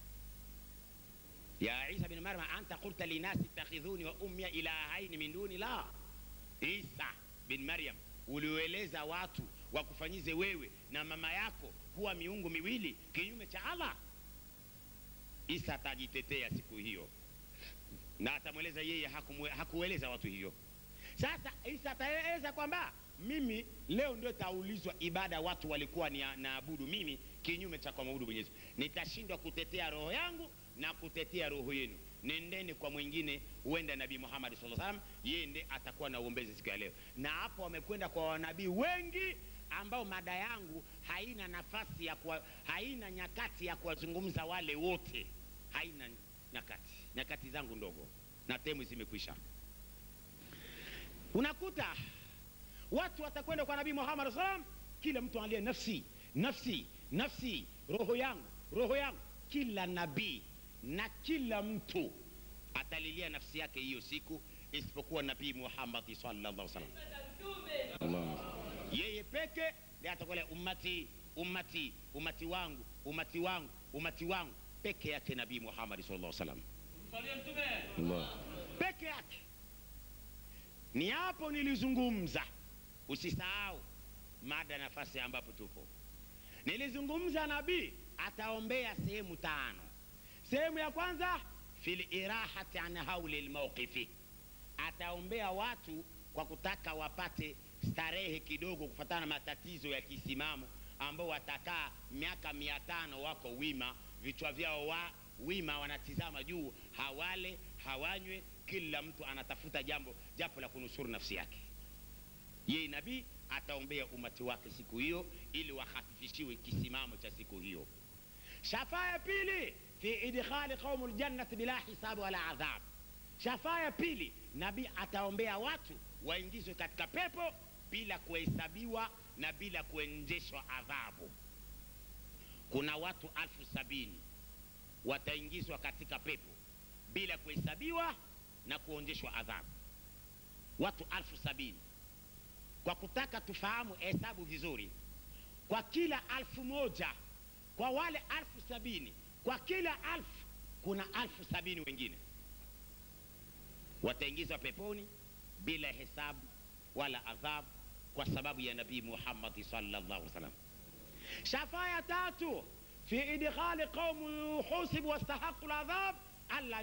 Ya Isa bin Maryam, anta qulta linasi ittakhidhuni wa ummi ilahaini min duni la. Isa bin Maryam, ulieleza watu wakufanyize wewe na mama yako kuwa miungu miwili kinyume cha Allah. Isa atajitetea siku hiyo na atamweleza yeye hakueleza watu hiyo. Sasa Isa ataeleza kwamba mimi leo ndio taulizwa ibada watu walikuwa naabudu mimi kinyume cha kumwabudu Mwenyezi. Nitashindwa kutetea roho yangu na kutetea roho yenu. Nendeni kwa mwingine, huenda Nabii Muhammad sallallahu alaihi wasallam, yeye ndiye atakuwa na uombezi siku ya leo. Na hapo wamekwenda kwa wanabii wengi ambao mada yangu haina nafasi ya haina nyakati ya kuwazungumza wale wote, haina nyakati zangu ndogo na temu zimekwisha. Unakuta watu watakwenda kwa Nabii Muhammad sallallahu alaihi wasallam, kila mtu analia nafsi nafsi nafsi, roho yangu roho yangu. Kila nabii na kila mtu atalilia nafsi yake hiyo siku, isipokuwa Nabii Muhammad sallallahu alaihi wasallam. Yeye peke ndiye atakwenda ummati ummati, umati wangu umati wangu umati wangu, peke yake Nabii Muhammad sallallahu alaihi wasallam, peke yake. Ni hapo nilizungumza, usisahau mada nafasi ambapo tupo. Nilizungumza nabii ataombea sehemu 5. Sehemu ya kwanza, fil irahati an hauli almawqifi, ataombea watu kwa kutaka wapate starehe kidogo kufuatana na matatizo ya kisimamo, ambao watakaa miaka 500 wako wima, vichwa vyao wima, wanatizama juu, hawale hawanywe, kila mtu anatafuta japo la kunusuru nafsi yake. Yeye nabii ataombea umati wake siku hiyo ili wahafifishiwe kisimamo cha siku hiyo. Shafaa pili, fi idkhali qaumul jannati bila hisabu wala adhab. Shafaa pili, nabii ataombea watu waingizwe katika pepo bila kuhesabiwa na bila kuendeshwa adhabu. Kuna watu 70,000 wataingizwa katika pepo bila kuhesabiwa na kuondeshwa adhabu. Watu 70,000. Kwa kutaka tufahamu hesabu vizuri, kwa kila 1,000, kwa wale 70,000, kwa kila 1,000 kuna 70,000 wengine wataingizwa peponi bila hesabu wala adhabu kwa sababu ya Nabii Muhammad sallallahu alaihi wasallam. Shafaa tatu, fi idkhali qaum yuhasibu wastahaqu al-adhab alla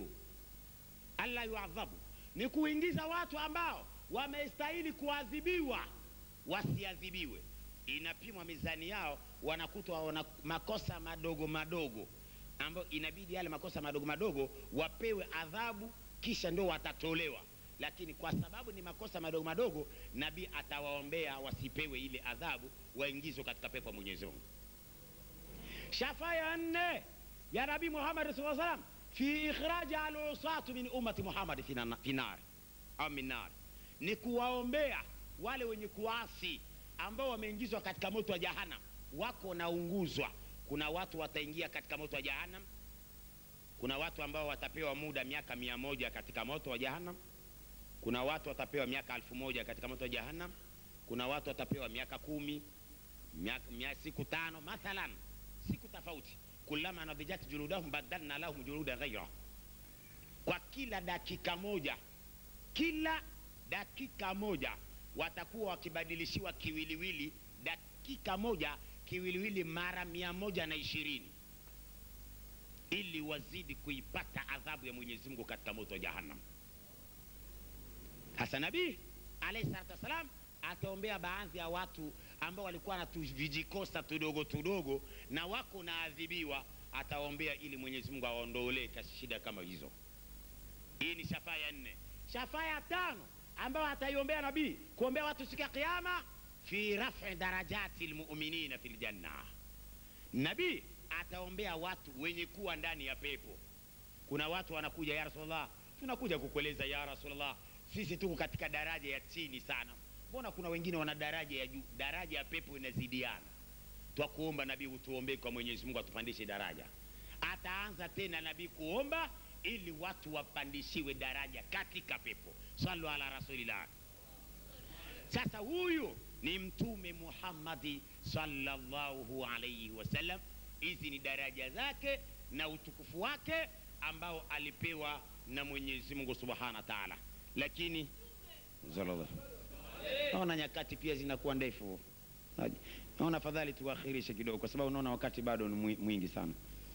yu'adhabu, ni kuingiza watu ambao wamestahili kuadhibiwa wasiadhibiwe. Inapimwa mizani yao, wanakutwa wana makosa madogo madogo ambao inabidi yale makosa madogo madogo wapewe adhabu kisha ndio watatolewa. Lakini kwa sababu ni makosa madogo madogo, nabii atawaombea wasipewe ile adhabu, waingizwe katika pepo ya Mwenyezi Mungu. Shafaa ya 4 ya Nabii Muhammad sallallahu alaihi wasallam, fi ikhraj al-usat min ummati Muhammad fi nar au min nar, ni kuwaombea wale wenye kuasi ambao wameingizwa katika moto wa jahannam, wako naunguzwa. Kuna watu wataingia katika moto wa jahannam, kuna watu ambao watapewa muda miaka 100 katika moto wa jahannam, kuna watu watapewa miaka 1000 katika moto wa jahannam, kuna watu watapewa miaka 10, siku 5 mathalan, siku tofauti. Kullama nadijat juludahum badalna lahum juludan ghayra. Kwa kila dakika moja watakuwa wakibadilishiwa kiwiliwili, dakika moja kiwiliwili mara 120, ili wazidi kuipata adhabu ya Mwenyezi Mungu katika moto wa jahannam. Hasa Nabii alayhi salatu wasalam ataombea baadhi ya watu ambao walikuwa na vijikosa tudogo na wako naadhibiwa, ataombea ili Mwenyezi Mungu awaondolee shida kama hizo. Hii ni shafaa ya 4. Shafaa ya 5 ambao ataiombea nabii, kuombea watu siku ya kiyama, fi raf'i darajati almu'minina fil janna. Nabii ataombea watu wenye kuwa ndani ya pepo. Kuna watu wanakuja, ya Rasulullah, tunakuja kukueleza ya Rasulullah, sisi tuko katika daraja ya chini sana, mbona kuna wengine wana daraja ya juu? Daraja ya pepo inazidiana. Twakuomba nabii utuombee kwa Mwenyezi Mungu atupandishe daraja. Ataanza tena nabii kuomba ili watu wapandishiwe daraja katika pepo. Sallu ala rasulillah. Sasa huyu ni Mtume Muhammad sallallahu alayhi wasallam. Hizi ni daraja zake na utukufu wake ambao alipewa na Mwenyezi Mungu subhanahu wa ta'ala. Lakini naona nyakati pia zinakuwa ndefu, naona fadhali tuakhirishe kidogo kwa sababu naona wakati bado ni mwingi sana.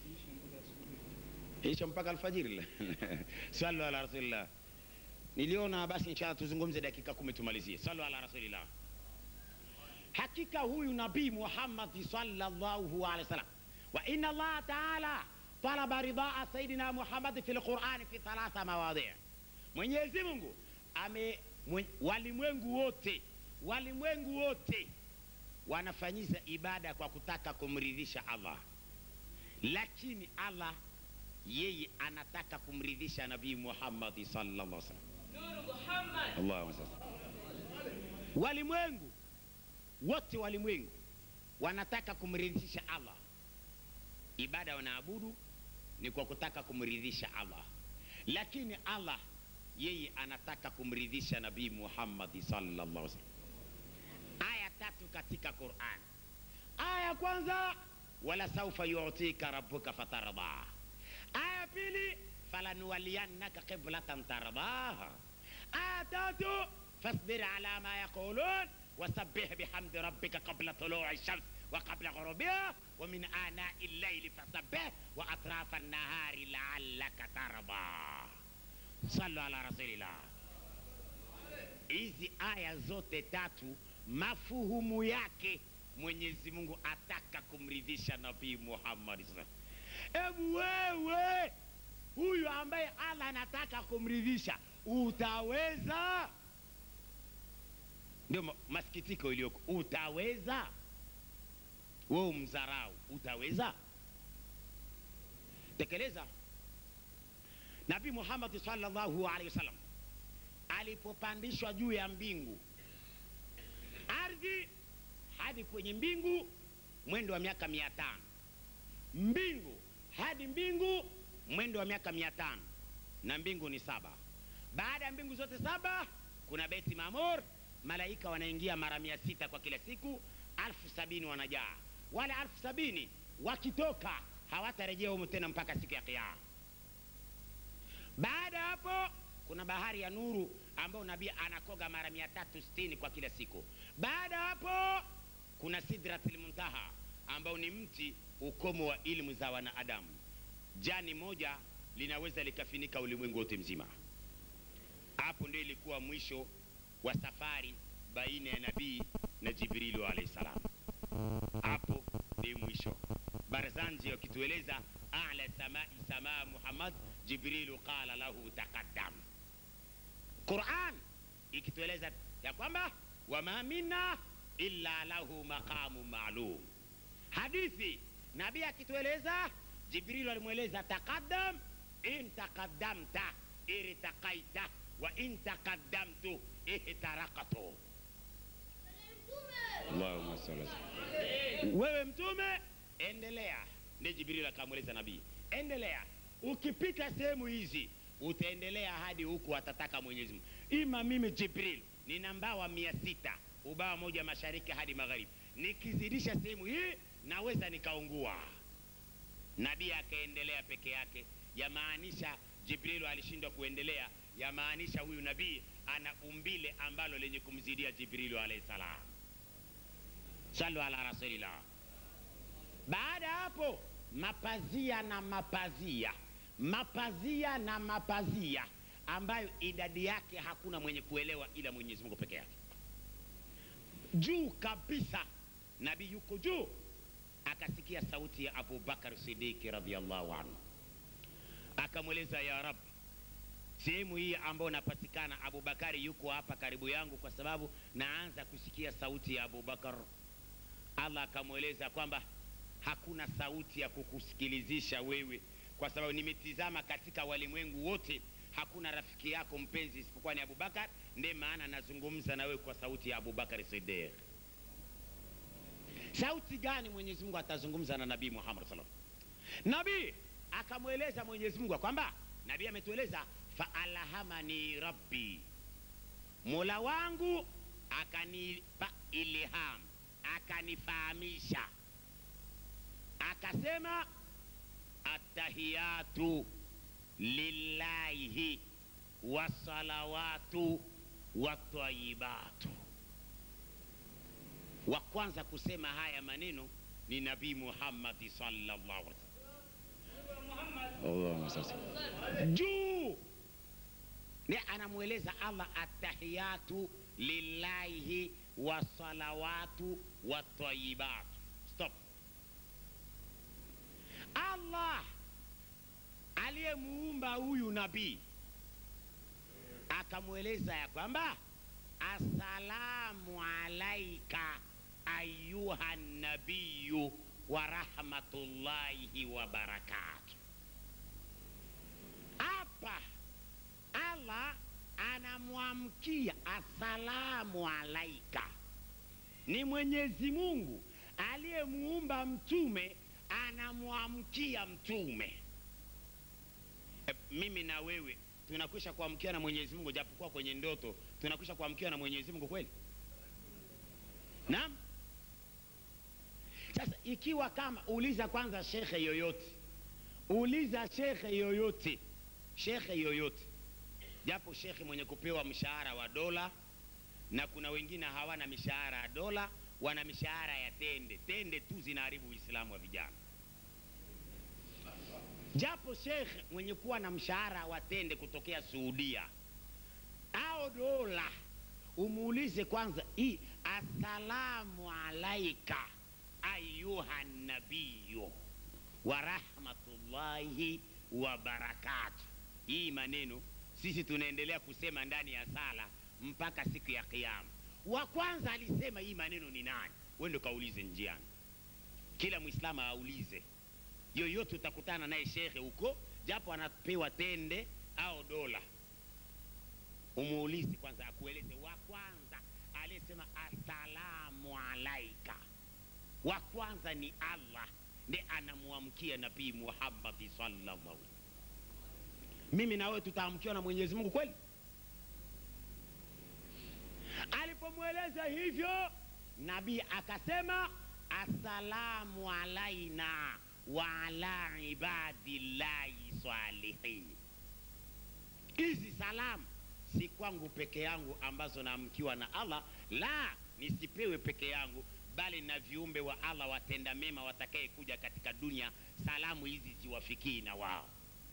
Hicho mpaka alfajiri. Sallu ala rasulillah. Niliona basi inshallah tuzungumze dakika 10 tumalizie. Sallu ala rasulillah. Hakika huyu Nabii Muhammad sallallahu alaihi wasallam, wa inna Allah ta'ala talaba ridaa sayidina Muhammad fil Qur'an fi 3 mawadhi'. Mwenyezi Mungu walimwengu wote wanafanyisa ibada kwa kutaka kumridhisha Allah, lakini Allah yeye anataka kumridhisha Nabii Muhammad sallallahu alaihi wasallam. Allahumma salli. Walimwengu wote wanataka kumridhisha Allah. Ibada wanaabudu ni kwa kutaka kumridhisha Allah, lakini Allah yeye anataka kumridhisha Nabii Muhammad sallallahu alaihi wasallam. Aya 3 katika Qur'an. Aya kwanza, wala sawfa yu'tika rabbuka fatarda. Aya pili, falanuwalliyannaka qiblatan tardaha. Aya 3, fasbir ala ma yaqulun wasabbih bihamdi rabbika qabla tulu'i shams wa qabla ghurubiha wa min ana'i al-layli fasabbih wa atrafa an-nahari la'allaka tarda. Sallu ala rasulillah. Hizi aya zote 3 mafuhumu yake Mwenyezi Mungu ataka kumridhisha Nabii Muhammad sallallahu alaihi wasallam. Wewe huyu ambaye Allah anataka kumridhisha, utaweza? Ndio masikitiko iliyoko. Utaweza? Wewe mzarau, utaweza? Tekeleza. Nabii Muhammad sallallahu alaihi wasallam alipopandishwa juu ya mbingu, ardhi hadi kwenye mbingu, mwendo wa miaka 500. Mbingu hadi mbingu, mwendo wa miaka 500, na mbingu ni 7. Baada ya mbingu zote 7 kuna Beti Mamur, malaika wanaingia mara 600 kwa kila siku, 1070 wanajaa. Wale 1070 wakitoka hawatarejea humo tena mpaka siku ya Kiyama. Baada hapo kuna bahari ya nuru ambayo nabii anakoga mara 360 kwa kila siku. Baada hapo kuna Sidratul Muntaha ambao ni mti ukomo wa ilmu za wanadamu. Jani moja linaweza likafinika ulimwengu wote mzima. Hapo ndio ilikuwa mwisho wa safari baina ya nabii na Jibril alayhi salam. Hapo ndio mwisho. Barzanji wakitueleza a'la samaa Muhammad, Jibril qala lahu taqaddam. Qur'an ikitueleza ya kwamba wama minna illa lahu maqamun ma'lum. Hadithi nabii akitueleza, Jibril alimweleza taqaddam, in taqaddamta irtaqaita wa in taqaddamtu ihtaraqtu. Allahumma salli. Wewe mtume endelea. Ndiye Jibril akamweleza nabii, endelea. Ukipita sehemu hizi utaendelea hadi huku atataka Mwenyezi Mungu. Ima mimi Jibril nina mbawa 600, ubawa moja mashariki hadi magharibi, nikizidisha sehemu hii naweza nikaungua. Nabii akaendelea peke yake, yamaanisha Jibril alishindwa kuendelea, yamaanisha huyu nabii ana umbile ambalo lenye kumzidia Jibril alayhi salam. Sallu ala rasulillah. Baada hapo mapazia na mapazia, mapazia na mapazia ambayo idadi yake hakuna mwenye kuelewa ila Mwenyezi Mungu peke yake. Juu kabisa, nabii yuko juu, akasikia sauti ya Abu Bakar Siddiq radhiyallahu anhu, akamweleza ya Rab, sehemu hii ambayo napatikana Abu Bakari yuko hapa karibu yangu, kwa sababu naanza kusikia sauti ya Abu Bakar. Allah akamweleza kwamba hakuna sauti ya kukusikilizisha wewe, kwa sababu nimetizama katika walimwengu wote hakuna rafiki yako mpenzi isipokuwa ni Abu Bakar, ndiye maana nazungumza na wewe kwa sauti ya Abu Bakar Siddiq. Sauti gani Mwenyezi Mungu atazungumza na Nabii Muhammad sallallahu alaihi wasallam? Nabii akamweleza Mwenyezi Mungu kwamba nabii ametueleza fa alhamani rabbi, Mola wangu akanipa ilham, akanifahamisha, akasema attahiyatu lillahi wassalawatu wattayibatu. Wa kwanza kusema haya maneno ni Nabii Muhammad sallallahu alaihi wasallam. Allahumma salli. Juu ni anamweleza Allah attahiyatu lillahi wassalawatu wattayibatu. Stop. Allah aliyemuumba huyu nabii akamweleza ya kwamba assalamu alaika ayuha nabiyu wa rahmatullahi wa barakatuh. Hapa Allah anamwamkia assalamu alaika. Ni Mwenyezi Mungu aliyemuumba mtume anamwamkia mtume. Mimi na wewe tunakwisha kuamkia na Mwenyezi Mungu, japokuwa kwenye ndoto tunakwisha kuamkia na Mwenyezi Mungu kweli? Naam. Sasa ikiwa kama, uliza kwanza shekhe yoyote, uliza shekhe yoyote, shekhe yoyote, japo shekhe mwenye kupewa mshahara wa dola, na kuna wengine hawana mishahara ya dola, wana mishahara ya tende. Tende tu zinaharibu Uislamu wa vijana. Japo shekhe mwenye kuwa na mshahara wa tende kutokea Saudia au dola, umuulize kwanza hii assalamu alaika ayuha nabiyu wa rahmatullahi wa barakatuh. Hii maneno sisi tunaendelea kusema ndani ya sala mpaka siku ya kiyama. Wa kwanza alisema hii maneno ni nani? Wewe ndio kaulize njiani. Kila Muislamu aulize. Yoyote utakutana naye shekhe huko, japo anapewa tende au dola, umuulize kwanza, akueleze. Wa kwanza alisema assalamu alaika. Wa kwanza ni Allah, ndiye anamuamkia Nabii Muhammad sallallahu alaihi wasallam. Mimi na wewe tutaamkiwa na Mwenyezi Mungu kweli? Alipomweleza hivyo, Nabii akasema assalamu alaina wa ala ibadillahi salihin. Hizi salamu si kwangu peke yangu ambazo naamkiwa na Allah, la, nisipewe peke yangu, bali na viumbe wa Allah watenda mema watakaye kuja katika dunia, salamu hizi ziwafikii na wao.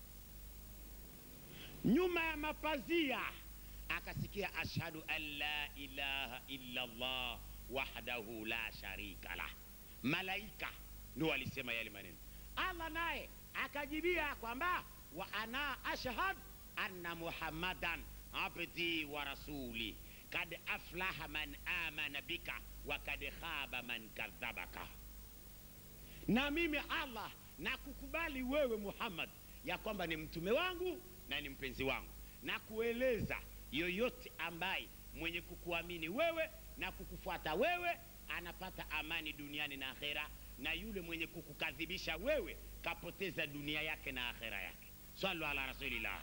Nyuma ya mapazia akasikia ashhadu an la ilaha illa Allah wahdahu la sharika lah. Malaika ndio walisema yale maneno. Allah naye akajibia kwamba wa ana ashhad anna Muhammadan abdi wa rasuli kad aflaha man amana bika wa kad khaba man kadhabaka. Na mimi Allah nakukubali wewe Muhammad ya kwamba ni mtume wangu na ni mpenzi wangu, na kueleza yoyote ambaye mwenye kukuamini wewe na kukufuata wewe anapata amani duniani na akhera, na yule mwenye kukukadhibisha wewe kapoteza dunia yake na akhera yake. Sallu ala rasulillah.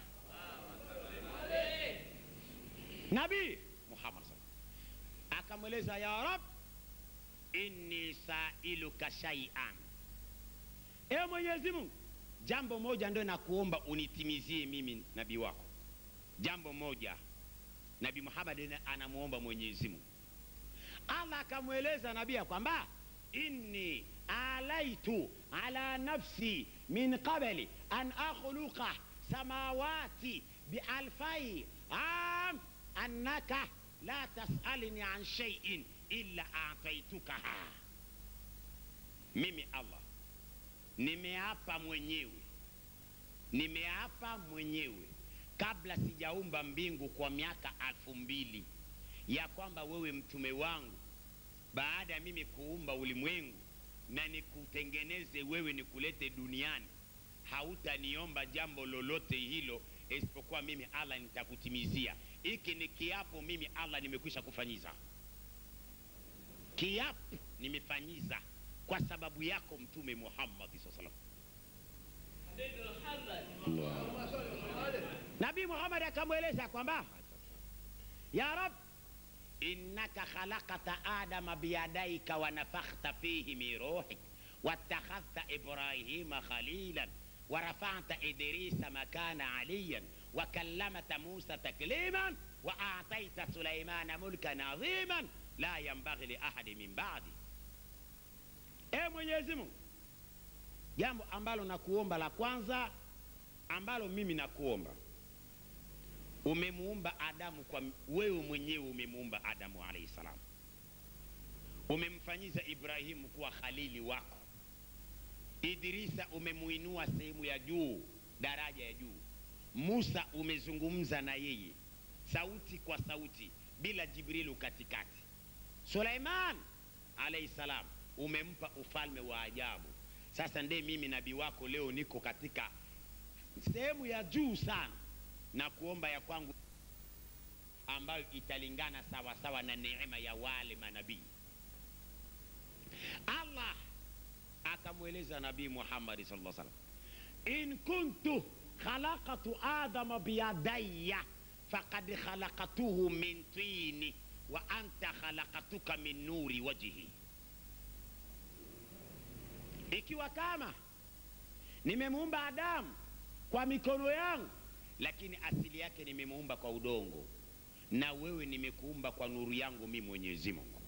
Nabii Muhammad akamweleza, ya Rab, inni sailuka shay'an. Ewe Mwenyezi Mungu, jambo moja ndio nakuomba unitimizie mimi nabii wako. Jambo moja Nabii Muhammad anamuomba Mwenyezi Mungu. Allah akamweleza nabii kwamba inni alaitu ala nafsi min qabli an akhluqa samawati bialfai am annaka la tasalni an shay'in illa a'taitukaha. Mimi Allah nimeapa mwenyewe kabla sijaumba mbingu kwa miaka 2000 ya kwamba wewe mtume wangu, baada ya mimi kuumba ulimwengu na nikutengeneze wewe nikulete duniani, hautaniomba jambo lolote hilo isipokuwa mimi Allah nitakutimizia. Hiki ni kiapo mimi Allah nimekwisha kufanyiza. Kiapo nimefanyiza kwa sababu yako mtume Muhammad sallallahu alaihi wasallam. Nabii Muhammad akamweleza kwamba ya Rab, innaka khalaqta adama biyadaika wa nafakhta fihi min ruhik wattakhadhta Ibrahima khalilan wa rafa'ta Idrisa makana aliyan wa kallamta Musa takliman wa a'tayta Sulaymana mulkan aziman la yanbaghi li ahadin min ba'di. Mwenyezi Mungu, jambo ambalo nakuomba la kwanza, ambalo mimi nakuomba, umemuumba Adamu kwa wewe mwenyewe, umemuumba Adamu alayhi salam, umemfanyiza Ibrahimu kuwa khalili wako, Idrisa umemuinua sehemu ya juu, daraja ya juu, Musa umezungumza na yeye sauti kwa sauti bila Jibrilu katikati, Suleiman alayhi salam umempa ufalme wa ajabu. Sasa ndiye mimi nabii wako leo niko katika sehemu ya juu sana, na kuomba ya kwangu ambayo italingana sawa sawa na neema ya wale manabii. Allah akamweleza Nabii Muhammad sallallahu alaihi wasallam, in kuntu khalaqtu adama biyadayya faqad khalaqtuhu min tini wa anta khalaqtuka min nuri wajhi. Ikiwa kama nimemuumba Adamu kwa mikono yangu, lakini asili yake nimemuumba kwa udongo, na wewe nimekuumba kwa nuru yangu mimi Mwenyezi Mungu.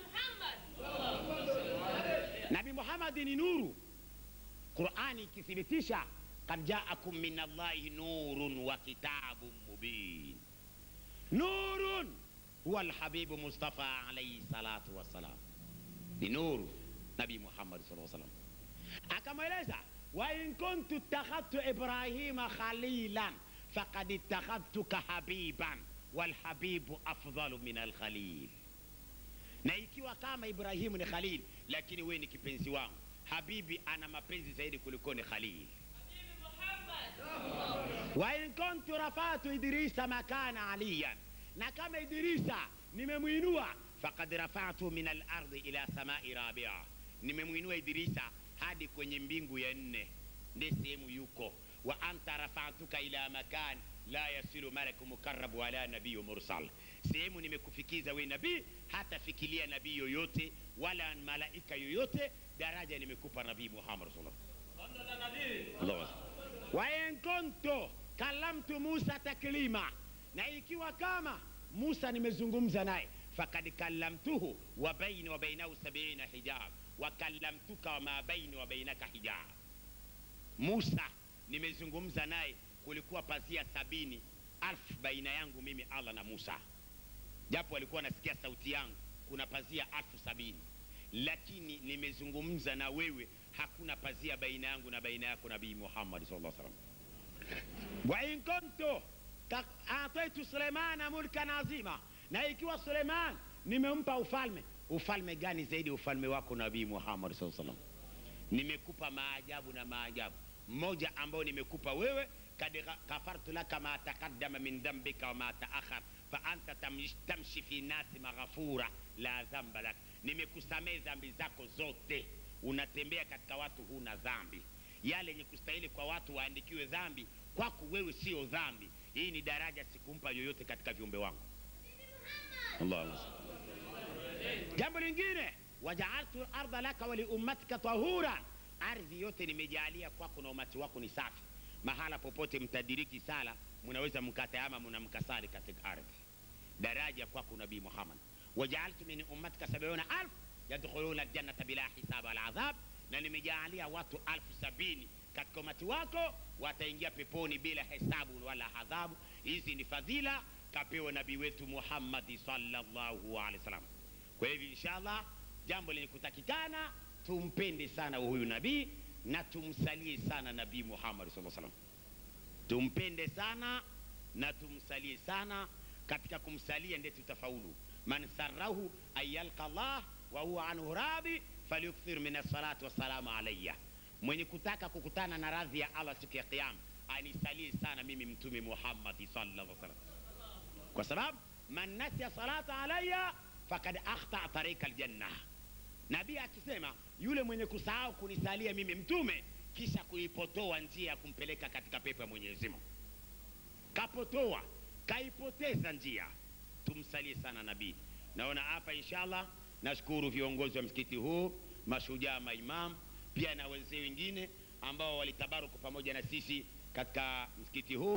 Nabii Muhammad ni nuru. Qur'ani ikithibitisha kad ja'akum minallahi nurun wa kitabun mubin. Nurun huwa alhabibu Mustafa alayhi salatu wassalam. Ni nuru Nabii Muhammad sallallahu alaihi wasallam. Akamweleza wa in kuntu ittakhadtu Ibrahima khalilan faqad ittakhadtuka habiban wal habibu afdalu min al khalil. Na ikiwa kama Ibrahimu ni khalil, lakini wewe ni kipenzi wangu, habibi ana mapenzi zaidi kuliko ni khalil. Wa in kuntu rafa'tu Idrisa makana aliyan, na kama Idrisa nimemuinua, faqad rafa'tu min al-ardi ila samai rabi'a, nimemuinua Idrisa hadi kwenye mbingu ya 4, ndiye sehemu yuko. Wa anta rafa'tuka ila makan la yasilu malaku mukarrab wala nabiyyu mursal, sehemu nimekufikiza wewe nabii, hata fikiria nabii yoyote wala malaika yoyote, daraja nimekupa nabii Muhammad sallallahu alaihi wasallam. Wa in kuntu kallamtu Musa taklima, na ikiwa kama Musa nimezungumza naye, fakad kallamtuhu wa baini wa bainahu 70 hijab wa kallamtuka wa ma baini wa bainaka hijab. Musa nimezungumza naye, kulikuwa pazia 70,000 baina yangu mimi Allah na Musa, japo alikuwa anasikia sauti yangu, kuna pazia 70,000, lakini nimezungumza na wewe, hakuna pazia baina yangu na baina yako nabii Muhammad sallallahu alaihi wasallam. Wa in kuntu ataitu Suleimana mulkan azima, na ikiwa Suleiman nimempa ufalme, ufalme gani zaidi ufalme wako nabii Muhammad sallallahu alaihi wasallam? Nimekupa maajabu na maajabu, mmoja ambao nimekupa wewe, kad kafartu laka ma taqaddama min dhanbika wa ma ta'akhkhar fa anta tamshi fi nasi maghfura la dhanba lak, nimekusamehe dhambi zako zote, unatembea katika watu huna dhambi, yale yenye kustahili kwa watu waandikiwe dhambi, kwako wewe sio dhambi. Hii ni daraja sikumpa yoyote katika viumbe wangu. Allahu. Jambo lingine, waja'altu ardha laka wa li ummatika tahuran, ardhi yote nimejalia kwako na umati wako ni safi, mahala popote mtadiriki sala mnaweza mkatayama mnamkasali katika ardhi, daraja kwako nabii Muhammad. Waja'altu min ummatika 70,000 yadkhuluna aljannata bila hisab wala adhab, na nimejalia watu 70,000 katika umati wako wataingia peponi bila hesabu wala adhabu. Hizi ni fadhila kapewa nabii wetu Muhammad sallallahu alaihi wasallam. Kwa hivyo inshallah, jambo lenye kutakikana tumpende sana huyu nabii na tumsalie sana nabii Muhammad sallallahu alaihi wasallam. Tumpende sana na tumsalie sana, katika kumsalia ndiye tutafaulu. Man sarrahu ayyalqa Allah wa huwa anhu radi falyukthir min as-salati was-salamu alayya, mwenye kutaka kukutana na radhi ya Allah siku ya kiyama anisalie sana mimi mtume Muhammad sallallahu alaihi wasallam, kwa sababu man nasiya salata alayya fakad akhta tariqa aljanna. Nabii akisema yule mwenye kusahau kunisalia mimi mtume kisha kuipotoa njia ya kumpeleka katika pepo ya Mwenyezi Mungu, kapotoa, kaipoteza njia. Tumsalie sana nabii. Naona hapa inshallah, nashukuru viongozi wa msikiti huu, mashujaa, maimam, pia na wazee wengine ambao walitabaruku pamoja na sisi katika msikiti huu.